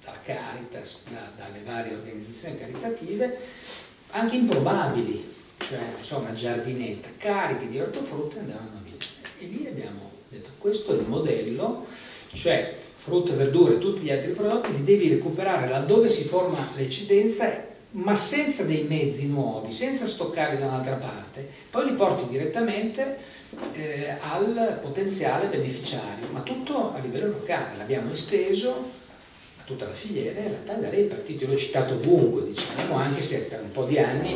dalla Caritas, da, dalle varie organizzazioni caritative, anche improbabili, cioè insomma giardinetta, cariche di ortofrutta andavano via. E lì abbiamo detto questo è il modello, cioè frutta, verdure e tutti gli altri prodotti li devi recuperare laddove si forma l'eccedenza, ma senza dei mezzi nuovi, senza stoccarli da un'altra parte, poi li porti direttamente eh, al potenziale beneficiario, ma tutto a livello locale. L'abbiamo esteso a tutta la filiera e in realtà da lei è partito. Io l'ho citato ovunque, diciamo, anche se per un po' di anni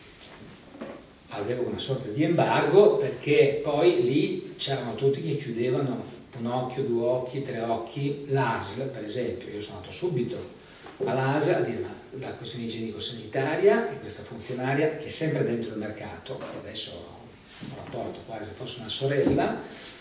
avevo una sorta di embargo, perché poi lì c'erano tutti che chiudevano un occhio, due occhi, tre occhi, l'A S L per esempio. Io sono andato subito all'A S L a dire ma la questione igienico-sanitaria e questa funzionaria che è sempre dentro il mercato, adesso ho un rapporto quasi se fosse una sorella,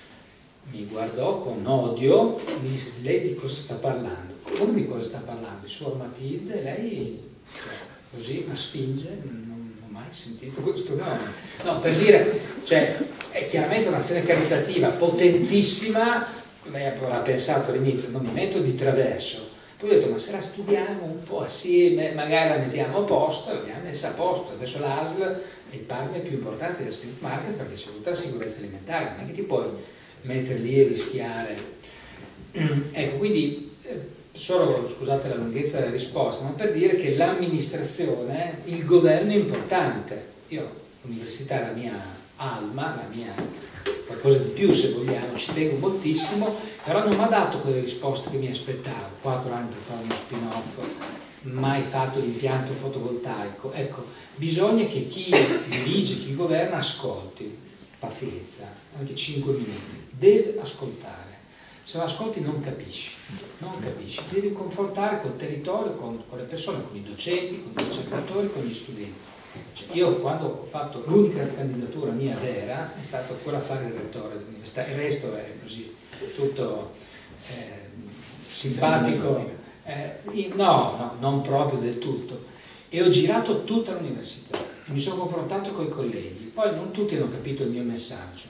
mi guardò con odio, mi disse lei di cosa sta parlando? Come di cosa sta parlando? Il suo Matilde, lei così una spinge, non ho mai sentito questo nome. No, per dire, cioè, è chiaramente un'azione caritativa potentissima, lei avrà pensato all'inizio, non mi metto di traverso, poi ho detto ma se la studiamo un po' assieme, magari la mettiamo a posto, l'abbiamo messa a posto. Adesso l'A S L è il partner più importante del Spirit Market perché c'è tutta la sicurezza alimentare, non è che ti puoi mettere lì e rischiare. Ecco, quindi solo, scusate la lunghezza della risposta, ma per dire che l'amministrazione, il governo è importante. Io, l'università è la mia alma, la mia qualcosa di più se vogliamo, ci tengo moltissimo, però non mi ha dato quelle risposte che mi aspettavo. Quattro anni per fare uno spin-off, mai fatto l'impianto fotovoltaico. Ecco, bisogna che chi dirige, chi governa ascolti, pazienza, anche cinque minuti, deve ascoltare. Se non ascolti non capisci, non capisci, ti devi confrontare col territorio, con, con le persone, con i docenti, con i ricercatori, con gli studenti. Cioè, io quando ho fatto l'unica candidatura mia vera è stata quella a fare il rettore dell'università, il resto è così, tutto eh, simpatico, eh, no, no, non proprio del tutto. E ho girato tutta l'università e mi sono confrontato con i colleghi, poi non tutti hanno capito il mio messaggio,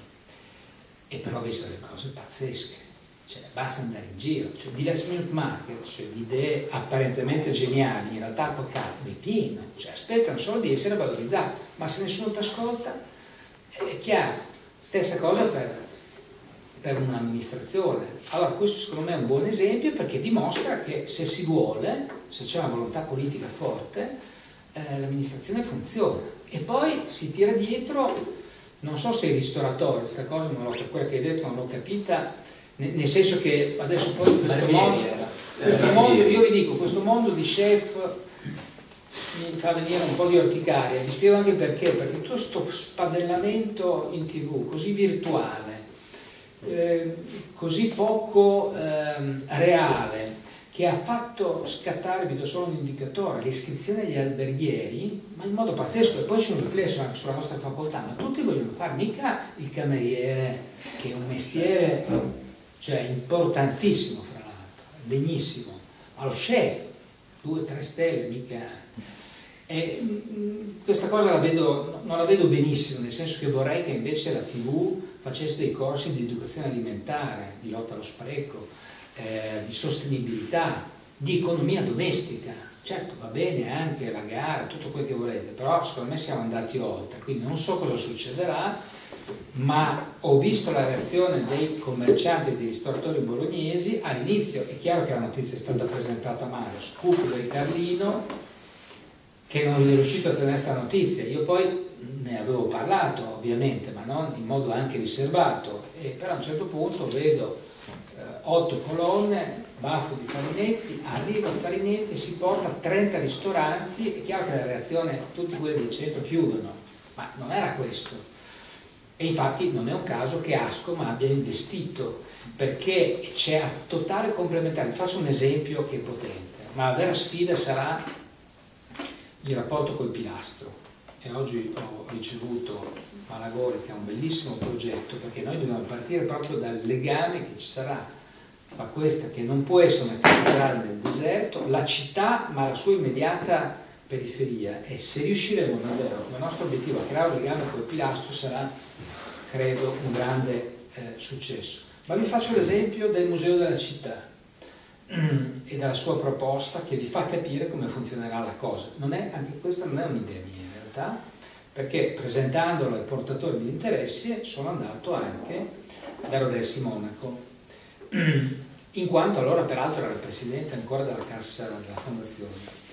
e però ho visto delle cose pazzesche. Cioè, basta andare in giro, cioè, di last minute market, cioè, di idee apparentemente geniali, in realtà col capo è pieno, cioè, aspettano solo di essere valorizzati, ma se nessuno ti ascolta è chiaro. Stessa cosa per, per un'amministrazione. Allora questo secondo me è un buon esempio perché dimostra che se si vuole, se c'è una volontà politica forte, eh, l'amministrazione funziona. E poi si tira dietro, non so se i ristoratori, questa cosa non l'ho, quella che hai detto non l'ho capita, nel senso che adesso poi questo mondo, questo mondo, io vi dico, questo mondo di chef mi fa venire un po' di orticaria, vi spiego anche perché, perché tutto questo spadellamento in tv così virtuale, eh, così poco eh, reale, che ha fatto scattare, vi do solo un indicatore, le iscrizioni agli alberghieri, ma in modo pazzesco, e poi c'è un riflesso anche sulla nostra facoltà, ma tutti vogliono fare, mica il cameriere che è un mestiere cioè importantissimo fra l'altro, benissimo, ma lo chef, due, tre stelle, mica. E mh, questa cosa la vedo, non la vedo benissimo, nel senso che vorrei che invece la tivù facesse dei corsi di educazione alimentare, di lotta allo spreco, eh, di sostenibilità, di economia domestica. Certo, va bene anche la gara, tutto quel che volete, però secondo me siamo andati oltre, quindi non so cosa succederà, ma ho visto la reazione dei commercianti e dei ristoratori bolognesi. All'inizio è chiaro che la notizia è stata presentata male, scoop del Carlino, che non è riuscito a tenere questa notizia. Io poi ne avevo parlato ovviamente, ma non in modo anche riservato, e però a un certo punto vedo eh, otto colonne, baffo di Farinetti, arriva Farinetti e si porta trenta ristoranti. È chiaro che la reazione, tutti quelli del centro chiudono, ma non era questo. E infatti non è un caso che Ascom abbia investito, perché c'è a totale complementare. Faccio un esempio che è potente, ma la vera sfida sarà il rapporto col pilastro. E oggi ho ricevuto Malagori che ha un bellissimo progetto, perché noi dobbiamo partire proprio dal legame che ci sarà tra questa che non può essere una cattedrale nel deserto, la città ma la sua immediata periferia, e se riusciremo davvero, il nostro obiettivo a creare un legame col pilastro sarà, credo, un grande eh, successo. Ma vi faccio l'esempio del Museo della Città. e dalla sua proposta che vi fa capire come funzionerà la cosa. Non è, anche questa non è un'idea mia in realtà, perché presentandolo ai portatori di interessi sono andato anche da Rodessi Monaco, in quanto allora peraltro era il presidente ancora della cassa della fondazione.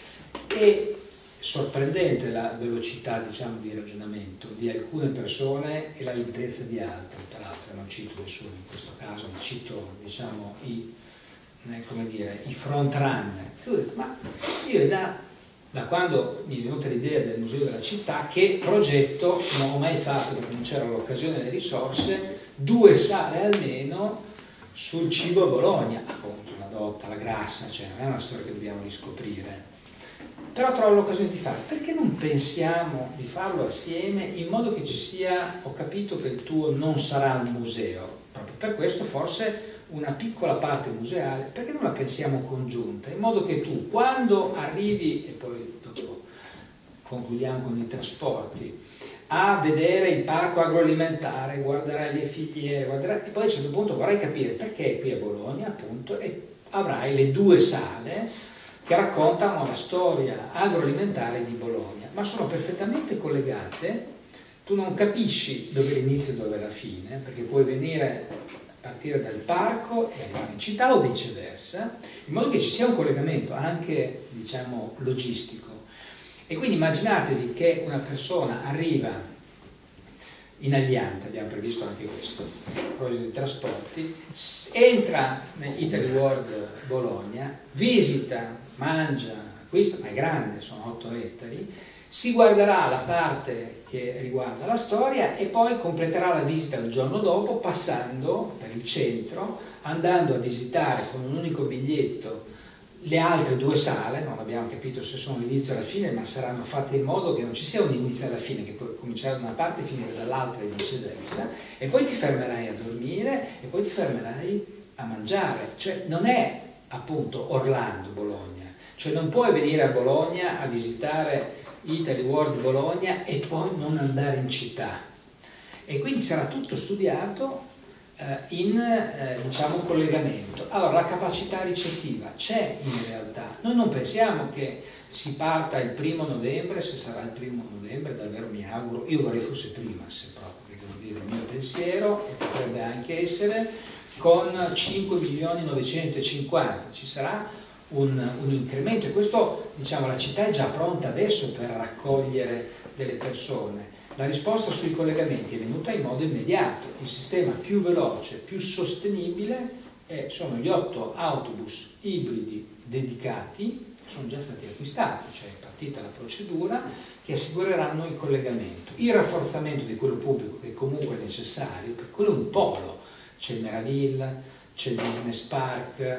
E sorprendente la velocità, diciamo, di ragionamento di alcune persone e la lentezza di altre. Peraltro non cito nessuno in questo caso, ma cito, diciamo, i, eh, come dire, i front runner. Io ho detto, ma io da, da quando mi è venuta l'idea del museo della città, che progetto non ho mai fatto, perché non c'era l'occasione e le risorse, due sale almeno sul cibo a Bologna, appunto una dotta, la grassa, cioè non è una storia che dobbiamo riscoprire. Però trovo l'occasione di farlo. Perché non pensiamo di farlo assieme in modo che ci sia, ho capito che il tuo non sarà un museo, proprio per questo forse una piccola parte museale, perché non la pensiamo congiunta, in modo che tu quando arrivi, e poi dopo concludiamo con i trasporti, a vedere il parco agroalimentare, guarderai le filiere, guarderai, e poi a un certo punto vorrai capire perché qui a Bologna, appunto, e avrai le due sale che raccontano la storia agroalimentare di Bologna, ma sono perfettamente collegate. Tu non capisci dove è l'inizio e dove è la fine, perché puoi venire a partire dal parco e arrivare in città o viceversa, in modo che ci sia un collegamento anche, diciamo, logistico. E quindi immaginatevi che una persona arriva in Agliante, abbiamo previsto anche questo, a proposito di trasporti, entra in Italy World Bologna, visita, mangia, acquista, ma è grande, sono otto ettari, si guarderà la parte che riguarda la storia e poi completerà la visita il giorno dopo passando per il centro, andando a visitare con un unico biglietto le altre due sale. Non abbiamo capito se sono l'inizio e la fine, ma saranno fatte in modo che non ci sia un inizio e la fine, che puoi cominciare da una parte e finire dall'altra e viceversa, e poi ti fermerai a dormire e poi ti fermerai a mangiare. Cioè non è appunto Orlando Bologna, cioè non puoi venire a Bologna a visitare Italy World Bologna e poi non andare in città, e quindi sarà tutto studiato in eh, diciamo collegamento. Allora la capacità ricettiva c'è in realtà, noi non pensiamo che si parta il primo novembre, se sarà il primo novembre davvero mi auguro, io vorrei fosse prima, se proprio devo dire il mio pensiero, e potrebbe anche essere con cinque milioni novecentocinquanta, ci sarà un, un incremento, e questo, diciamo, la città è già pronta adesso per raccogliere delle persone. La risposta sui collegamenti è venuta in modo immediato. Il sistema più veloce, più sostenibile eh, sono gli otto autobus ibridi dedicati, che sono già stati acquistati, cioè è partita la procedura, che assicureranno il collegamento. Il rafforzamento di quello pubblico, che comunque è necessario, perché quello è un polo. C'è il Meraviglia, c'è il Business Park,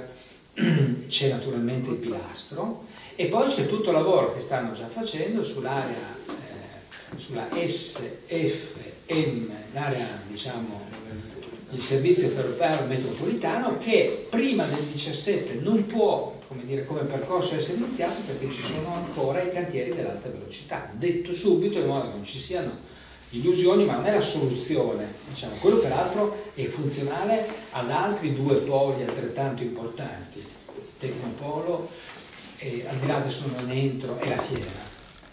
c'è naturalmente il Pilastro, e poi c'è tutto il lavoro che stanno già facendo sull'area sulla S F M, l'area, diciamo, il servizio ferroviario metropolitano, che prima del diciassette non può, come dire, come percorso essere iniziato perché ci sono ancora i cantieri dell'alta velocità. Detto subito, in modo che non ci siano illusioni, ma non è la soluzione, diciamo. Quello peraltro è funzionale ad altri due poli altrettanto importanti, il Tecnopolo, e al di là adesso non entro, e la Fiera.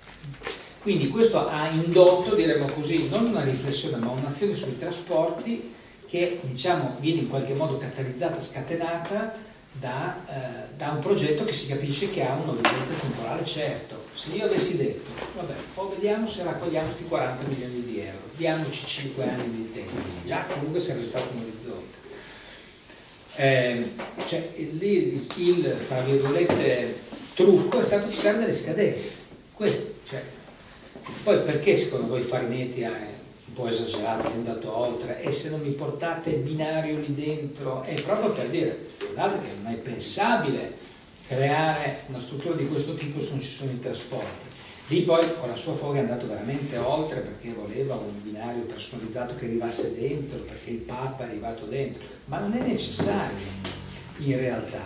Quindi questo ha indotto, diremmo così, non una riflessione ma un'azione sui trasporti che, diciamo, viene in qualche modo catalizzata, scatenata da, eh, da un progetto che si capisce che ha un orizzonte temporale certo. Se io avessi detto, vabbè, poi vediamo se raccogliamo questi quaranta milioni di euro, diamoci cinque anni di tempo, già comunque sarebbe stato un orizzonte. Eh, cioè, lì il, tra virgolette, trucco è stato fissare delle scadenze. Questo, cioè, poi perché secondo voi Farinetti è un po' esagerato, è andato oltre, e se non mi portate il binario lì dentro, è proprio per dire, guardate che non è pensabile creare una struttura di questo tipo se non ci sono i trasporti. Lì poi con la sua foga è andato veramente oltre, perché voleva un binario personalizzato che arrivasse dentro, perché il Papa è arrivato dentro, ma non è necessario in realtà.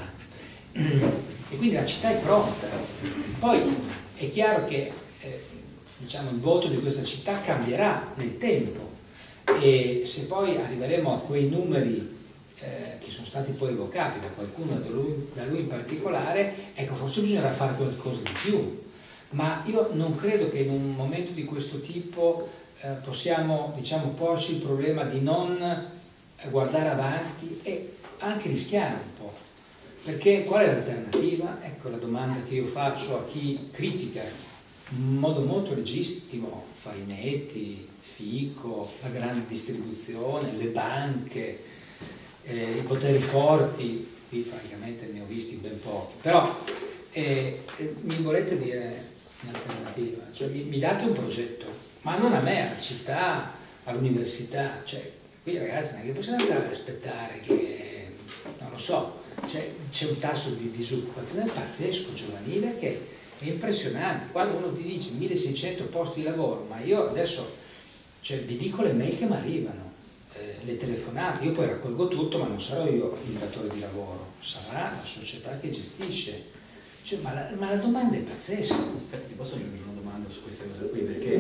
E quindi la città è pronta. Poi è chiaro che eh, diciamo, il voto di questa città cambierà nel tempo, e se poi arriveremo a quei numeri eh, che sono stati poi evocati da qualcuno, da lui, da lui in particolare, ecco, forse bisognerà fare qualcosa di più. Ma io non credo che in un momento di questo tipo eh, possiamo, diciamo, porci il problema di non guardare avanti e anche rischiare un po'. Perché qual è l'alternativa? Ecco la domanda che io faccio a chi critica in modo molto legittimo Farinetti, Fico, la grande distribuzione, le banche, eh, i poteri forti. Qui francamente ne ho visti ben pochi, però eh, eh, mi volete dire un'alternativa? Cioè, mi, mi date un progetto, ma non a me, alla città, all'università, cioè qui ragazzi non è che possiamo andare ad aspettare che, non lo so, c'è un tasso di disoccupazione pazzesco giovanile che è impressionante. Quando uno ti dice milleseicento posti di lavoro, ma io adesso, cioè, vi dico le mail che mi arrivano, eh, le telefonate, io poi raccolgo tutto, ma non sarò io il datore di lavoro, sarà la società che gestisce. Cioè, ma, la, ma la domanda è pazzesca. Infatti ti posso aggiungere una domanda su queste cose qui, perché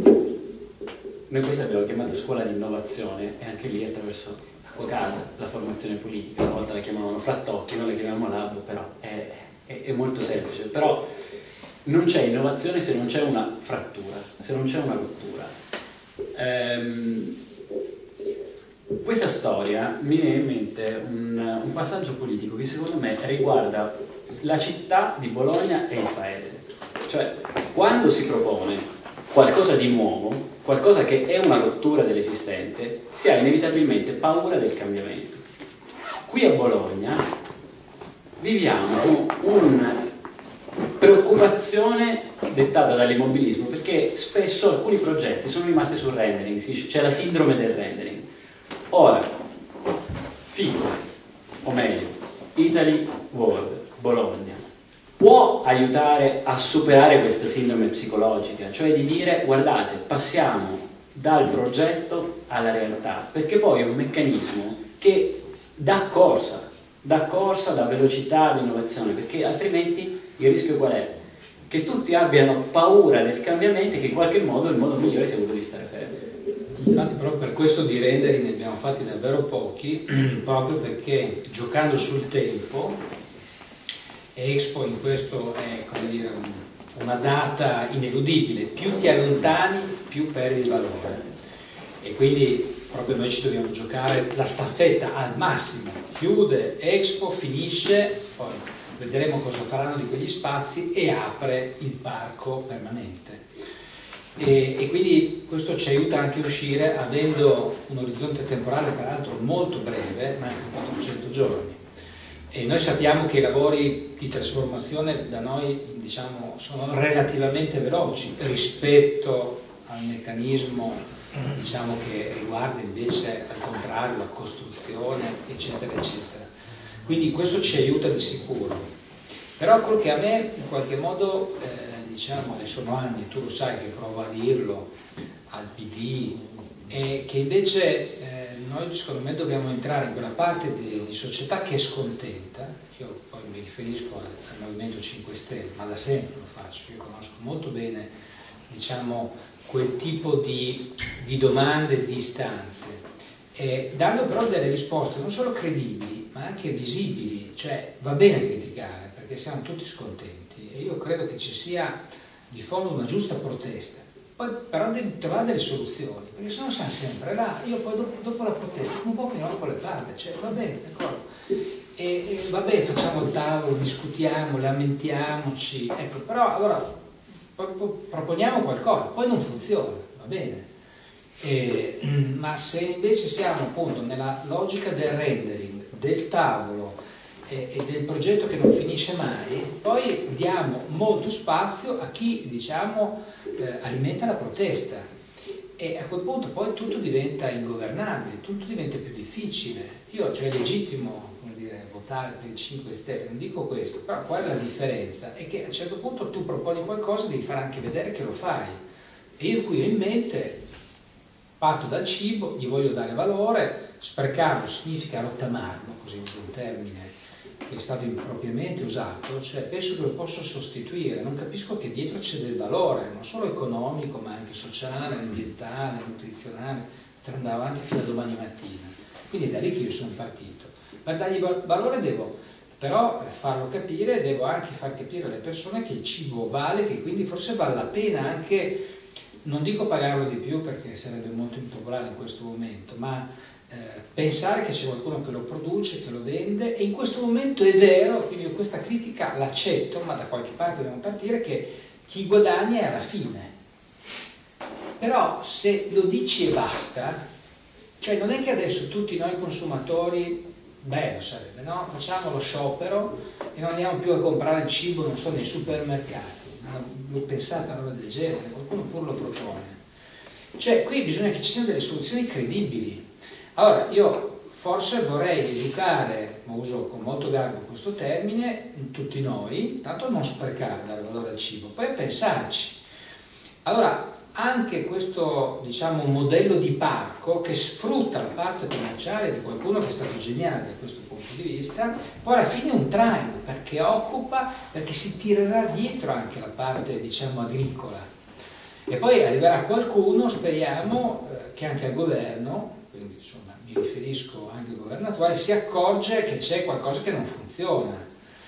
noi questa abbiamo chiamata scuola di innovazione e anche lì attraverso casa, la formazione politica, una volta la chiamavano Frattocchi, noi la chiamiamo Lab, però è, è, è molto semplice. Però non c'è innovazione se non c'è una frattura, se non c'è una rottura. Ehm, questa storia mi viene in mente un, un passaggio politico che secondo me riguarda la città di Bologna e il paese. Cioè, quando si propone qualcosa di nuovo, qualcosa che è una rottura dell'esistente, si ha inevitabilmente paura del cambiamento. Qui a Bologna viviamo una preoccupazione dettata dall'immobilismo, perché spesso alcuni progetti sono rimasti sul rendering, c'è la sindrome del rendering. Ora, Fico, o meglio, Italy World, Bologna, può aiutare a superare questa sindrome psicologica, cioè di dire guardate, passiamo dal progetto alla realtà, perché poi è un meccanismo che dà corsa, dà corsa, dà velocità all'innovazione, perché altrimenti il rischio qual è? Che tutti abbiano paura del cambiamento e che in qualche modo il modo migliore sia quello di stare fermi. Infatti proprio per questo di rendering ne abbiamo fatti davvero pochi, proprio perché giocando sul tempo, Expo in questo è, come dire, una data ineludibile, più ti allontani più perdi valore, e quindi proprio noi ci dobbiamo giocare la staffetta al massimo. Chiude Expo, finisce, poi vedremo cosa faranno di quegli spazi e apre il parco permanente. E, e quindi questo ci aiuta anche a uscire avendo un orizzonte temporale peraltro molto breve, ma anche quattrocento giorni. E noi sappiamo che i lavori di trasformazione da noi, diciamo, sono relativamente veloci rispetto al meccanismo, diciamo, che riguarda invece al contrario la costruzione, eccetera eccetera. Quindi questo ci aiuta di sicuro. Però quel che a me in qualche modo, eh, diciamo, e sono anni, tu lo sai che provo a dirlo al P D, è che invece eh, noi secondo me dobbiamo entrare in quella parte di, di società che è scontenta. Io poi mi riferisco al, al Movimento cinque Stelle, ma da sempre lo faccio, io conosco molto bene, diciamo, quel tipo di, di domande, di istanze, eh, dando però delle risposte non solo credibili ma anche visibili. Cioè va bene criticare perché siamo tutti scontenti e io credo che ci sia di fondo una giusta protesta. Poi però devi trovare delle soluzioni, perché se no siamo sempre là, io poi dopo, dopo la protesta un po' che non con le palle, cioè va bene, d'accordo, e, e va bene, facciamo il tavolo, discutiamo, lamentiamoci, ecco, però allora proponiamo qualcosa, poi non funziona, va bene, e, ma se invece siamo appunto nella logica del rendering, del tavolo e, e del progetto che non finisce mai, poi diamo molto spazio a chi, diciamo, eh, alimenta la protesta e a quel punto poi tutto diventa ingovernabile, tutto diventa più difficile. Io, cioè, è legittimo, come dire, votare per il cinque Stelle, non dico questo, però qual è la differenza? È che a un certo punto tu proponi qualcosa, devi far anche vedere che lo fai. E io qui ho in mente, parto dal cibo, gli voglio dare valore, sprecarlo significa rottamarlo, così un termine che è stato impropriamente usato, cioè penso che lo posso sostituire, non capisco che dietro c'è del valore, non solo economico ma anche sociale, ambientale, nutrizionale, per andare avanti fino a domani mattina. Quindi è da lì che io sono partito. Per dargli valore devo però farlo capire, devo anche far capire alle persone che il cibo vale, che quindi forse vale la pena anche, non dico pagarlo di più perché sarebbe molto impopolare in questo momento, ma eh, pensare che c'è qualcuno che lo produce, che lo vende, e in questo momento è vero, quindi io questa critica l'accetto, ma da qualche parte dobbiamo partire, che chi guadagna è alla fine. Però se lo dici e basta, cioè non è che adesso tutti noi consumatori, bello sarebbe, no? Facciamo lo sciopero e non andiamo più a comprare il cibo, non so, nei supermercati. L'ho pensato a una roba del genere, qualcuno pure lo propone. Cioè qui bisogna che ci siano delle soluzioni credibili. Allora io forse vorrei educare, ma uso con molto garbo questo termine, tutti noi, tanto non sprecare, dare valore al cibo, poi a pensarci. Allora anche questo, diciamo, modello di parco che sfrutta la parte commerciale di qualcuno che è stato geniale da questo punto di vista, poi alla fine è un traino, perché occupa, perché si tirerà dietro anche la parte, diciamo, agricola. E poi arriverà qualcuno, speriamo, eh, che anche al governo, quindi insomma mi riferisco anche al governo attuale, si accorge che c'è qualcosa che non funziona.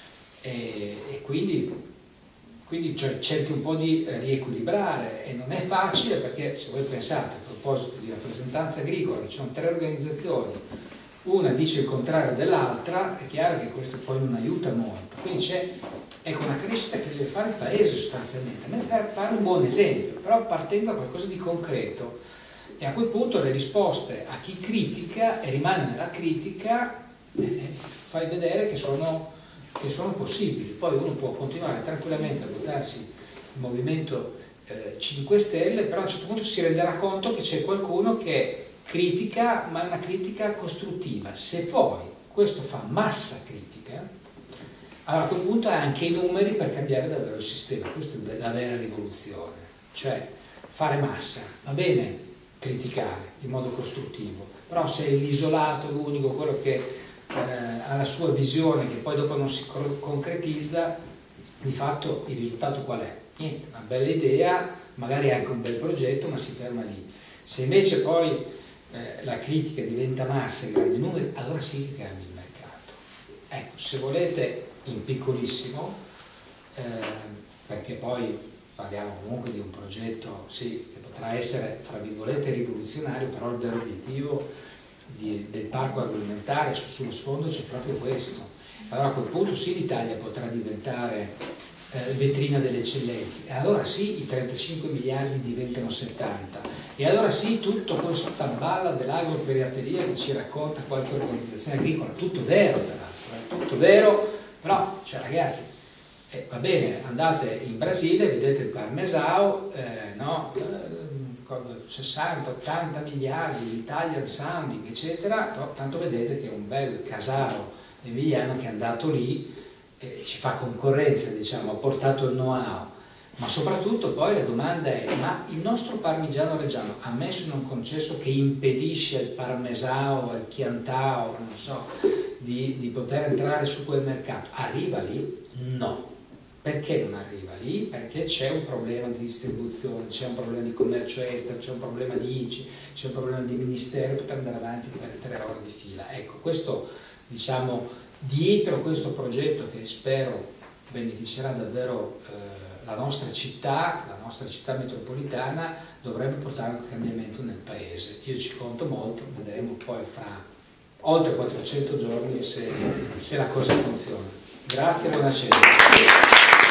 E, e quindi... Quindi cioè, cerchi un po' di riequilibrare, e non è facile perché se voi pensate a proposito di rappresentanza agricola che ci sono tre organizzazioni, una dice il contrario dell'altra, è chiaro che questo poi non aiuta molto. Quindi c'è ecco, una crescita che deve fare il paese sostanzialmente, a me per fare un buon esempio, però partendo da qualcosa di concreto, e a quel punto le risposte a chi critica e rimane nella critica eh, fai vedere che sono... che sono possibili. Poi uno può continuare tranquillamente a votarsi il Movimento eh, cinque Stelle, però a un certo punto si renderà conto che c'è qualcuno che critica, ma è una critica costruttiva. Se poi questo fa massa critica, allora a quel punto ha anche i numeri per cambiare davvero il sistema. Questa è la vera rivoluzione, cioè fare massa. Va bene criticare in modo costruttivo, però se è l'isolato, l'unico, quello che Eh, ha la sua visione che poi dopo non si concretizza, di fatto il risultato qual è? Niente, una bella idea, magari anche un bel progetto, ma si ferma lì. Se invece poi eh, la critica diventa massa e grandi numeri, allora sì che cambia il mercato. Ecco, se volete in piccolissimo, eh, perché poi parliamo comunque di un progetto sì, che potrà essere fra virgolette rivoluzionario, però il vero obiettivo Di, del parco agroalimentare sullo sfondo c'è proprio questo. Allora a quel punto sì l'Italia potrà diventare eh, vetrina delle eccellenze, e allora sì i trentacinque miliardi diventano settanta, e allora sì tutto questo tamballa dell'agropirateria che ci racconta qualche organizzazione agricola, tutto vero peraltro, è tutto vero, però cioè, ragazzi eh, va bene, andate in Brasile, vedete il parmesao, eh, no? sessanta ottanta miliardi, l'Italian Sounding, eccetera, però tanto vedete che è un bel casaro emiliano che è andato lì, eh, ci fa concorrenza, diciamo, ha portato il know-how, ma soprattutto poi la domanda è: ma il nostro parmigiano reggiano, ammesso non concesso che impedisce al parmesao, al chiantao, non so, di, di poter entrare su quel mercato, arriva lì? No. Perché non arriva lì? Perché c'è un problema di distribuzione, c'è un problema di commercio estero, c'è un problema di I C I, c'è un problema di ministero, potrà andare avanti per tre ore di fila. Ecco, questo, diciamo, dietro questo progetto che spero beneficerà davvero eh, la nostra città, la nostra città metropolitana, dovrebbe portare un cambiamento nel paese. Io ci conto molto, vedremo poi fra oltre quattrocento giorni se, se la cosa funziona. Grazie e buonasera.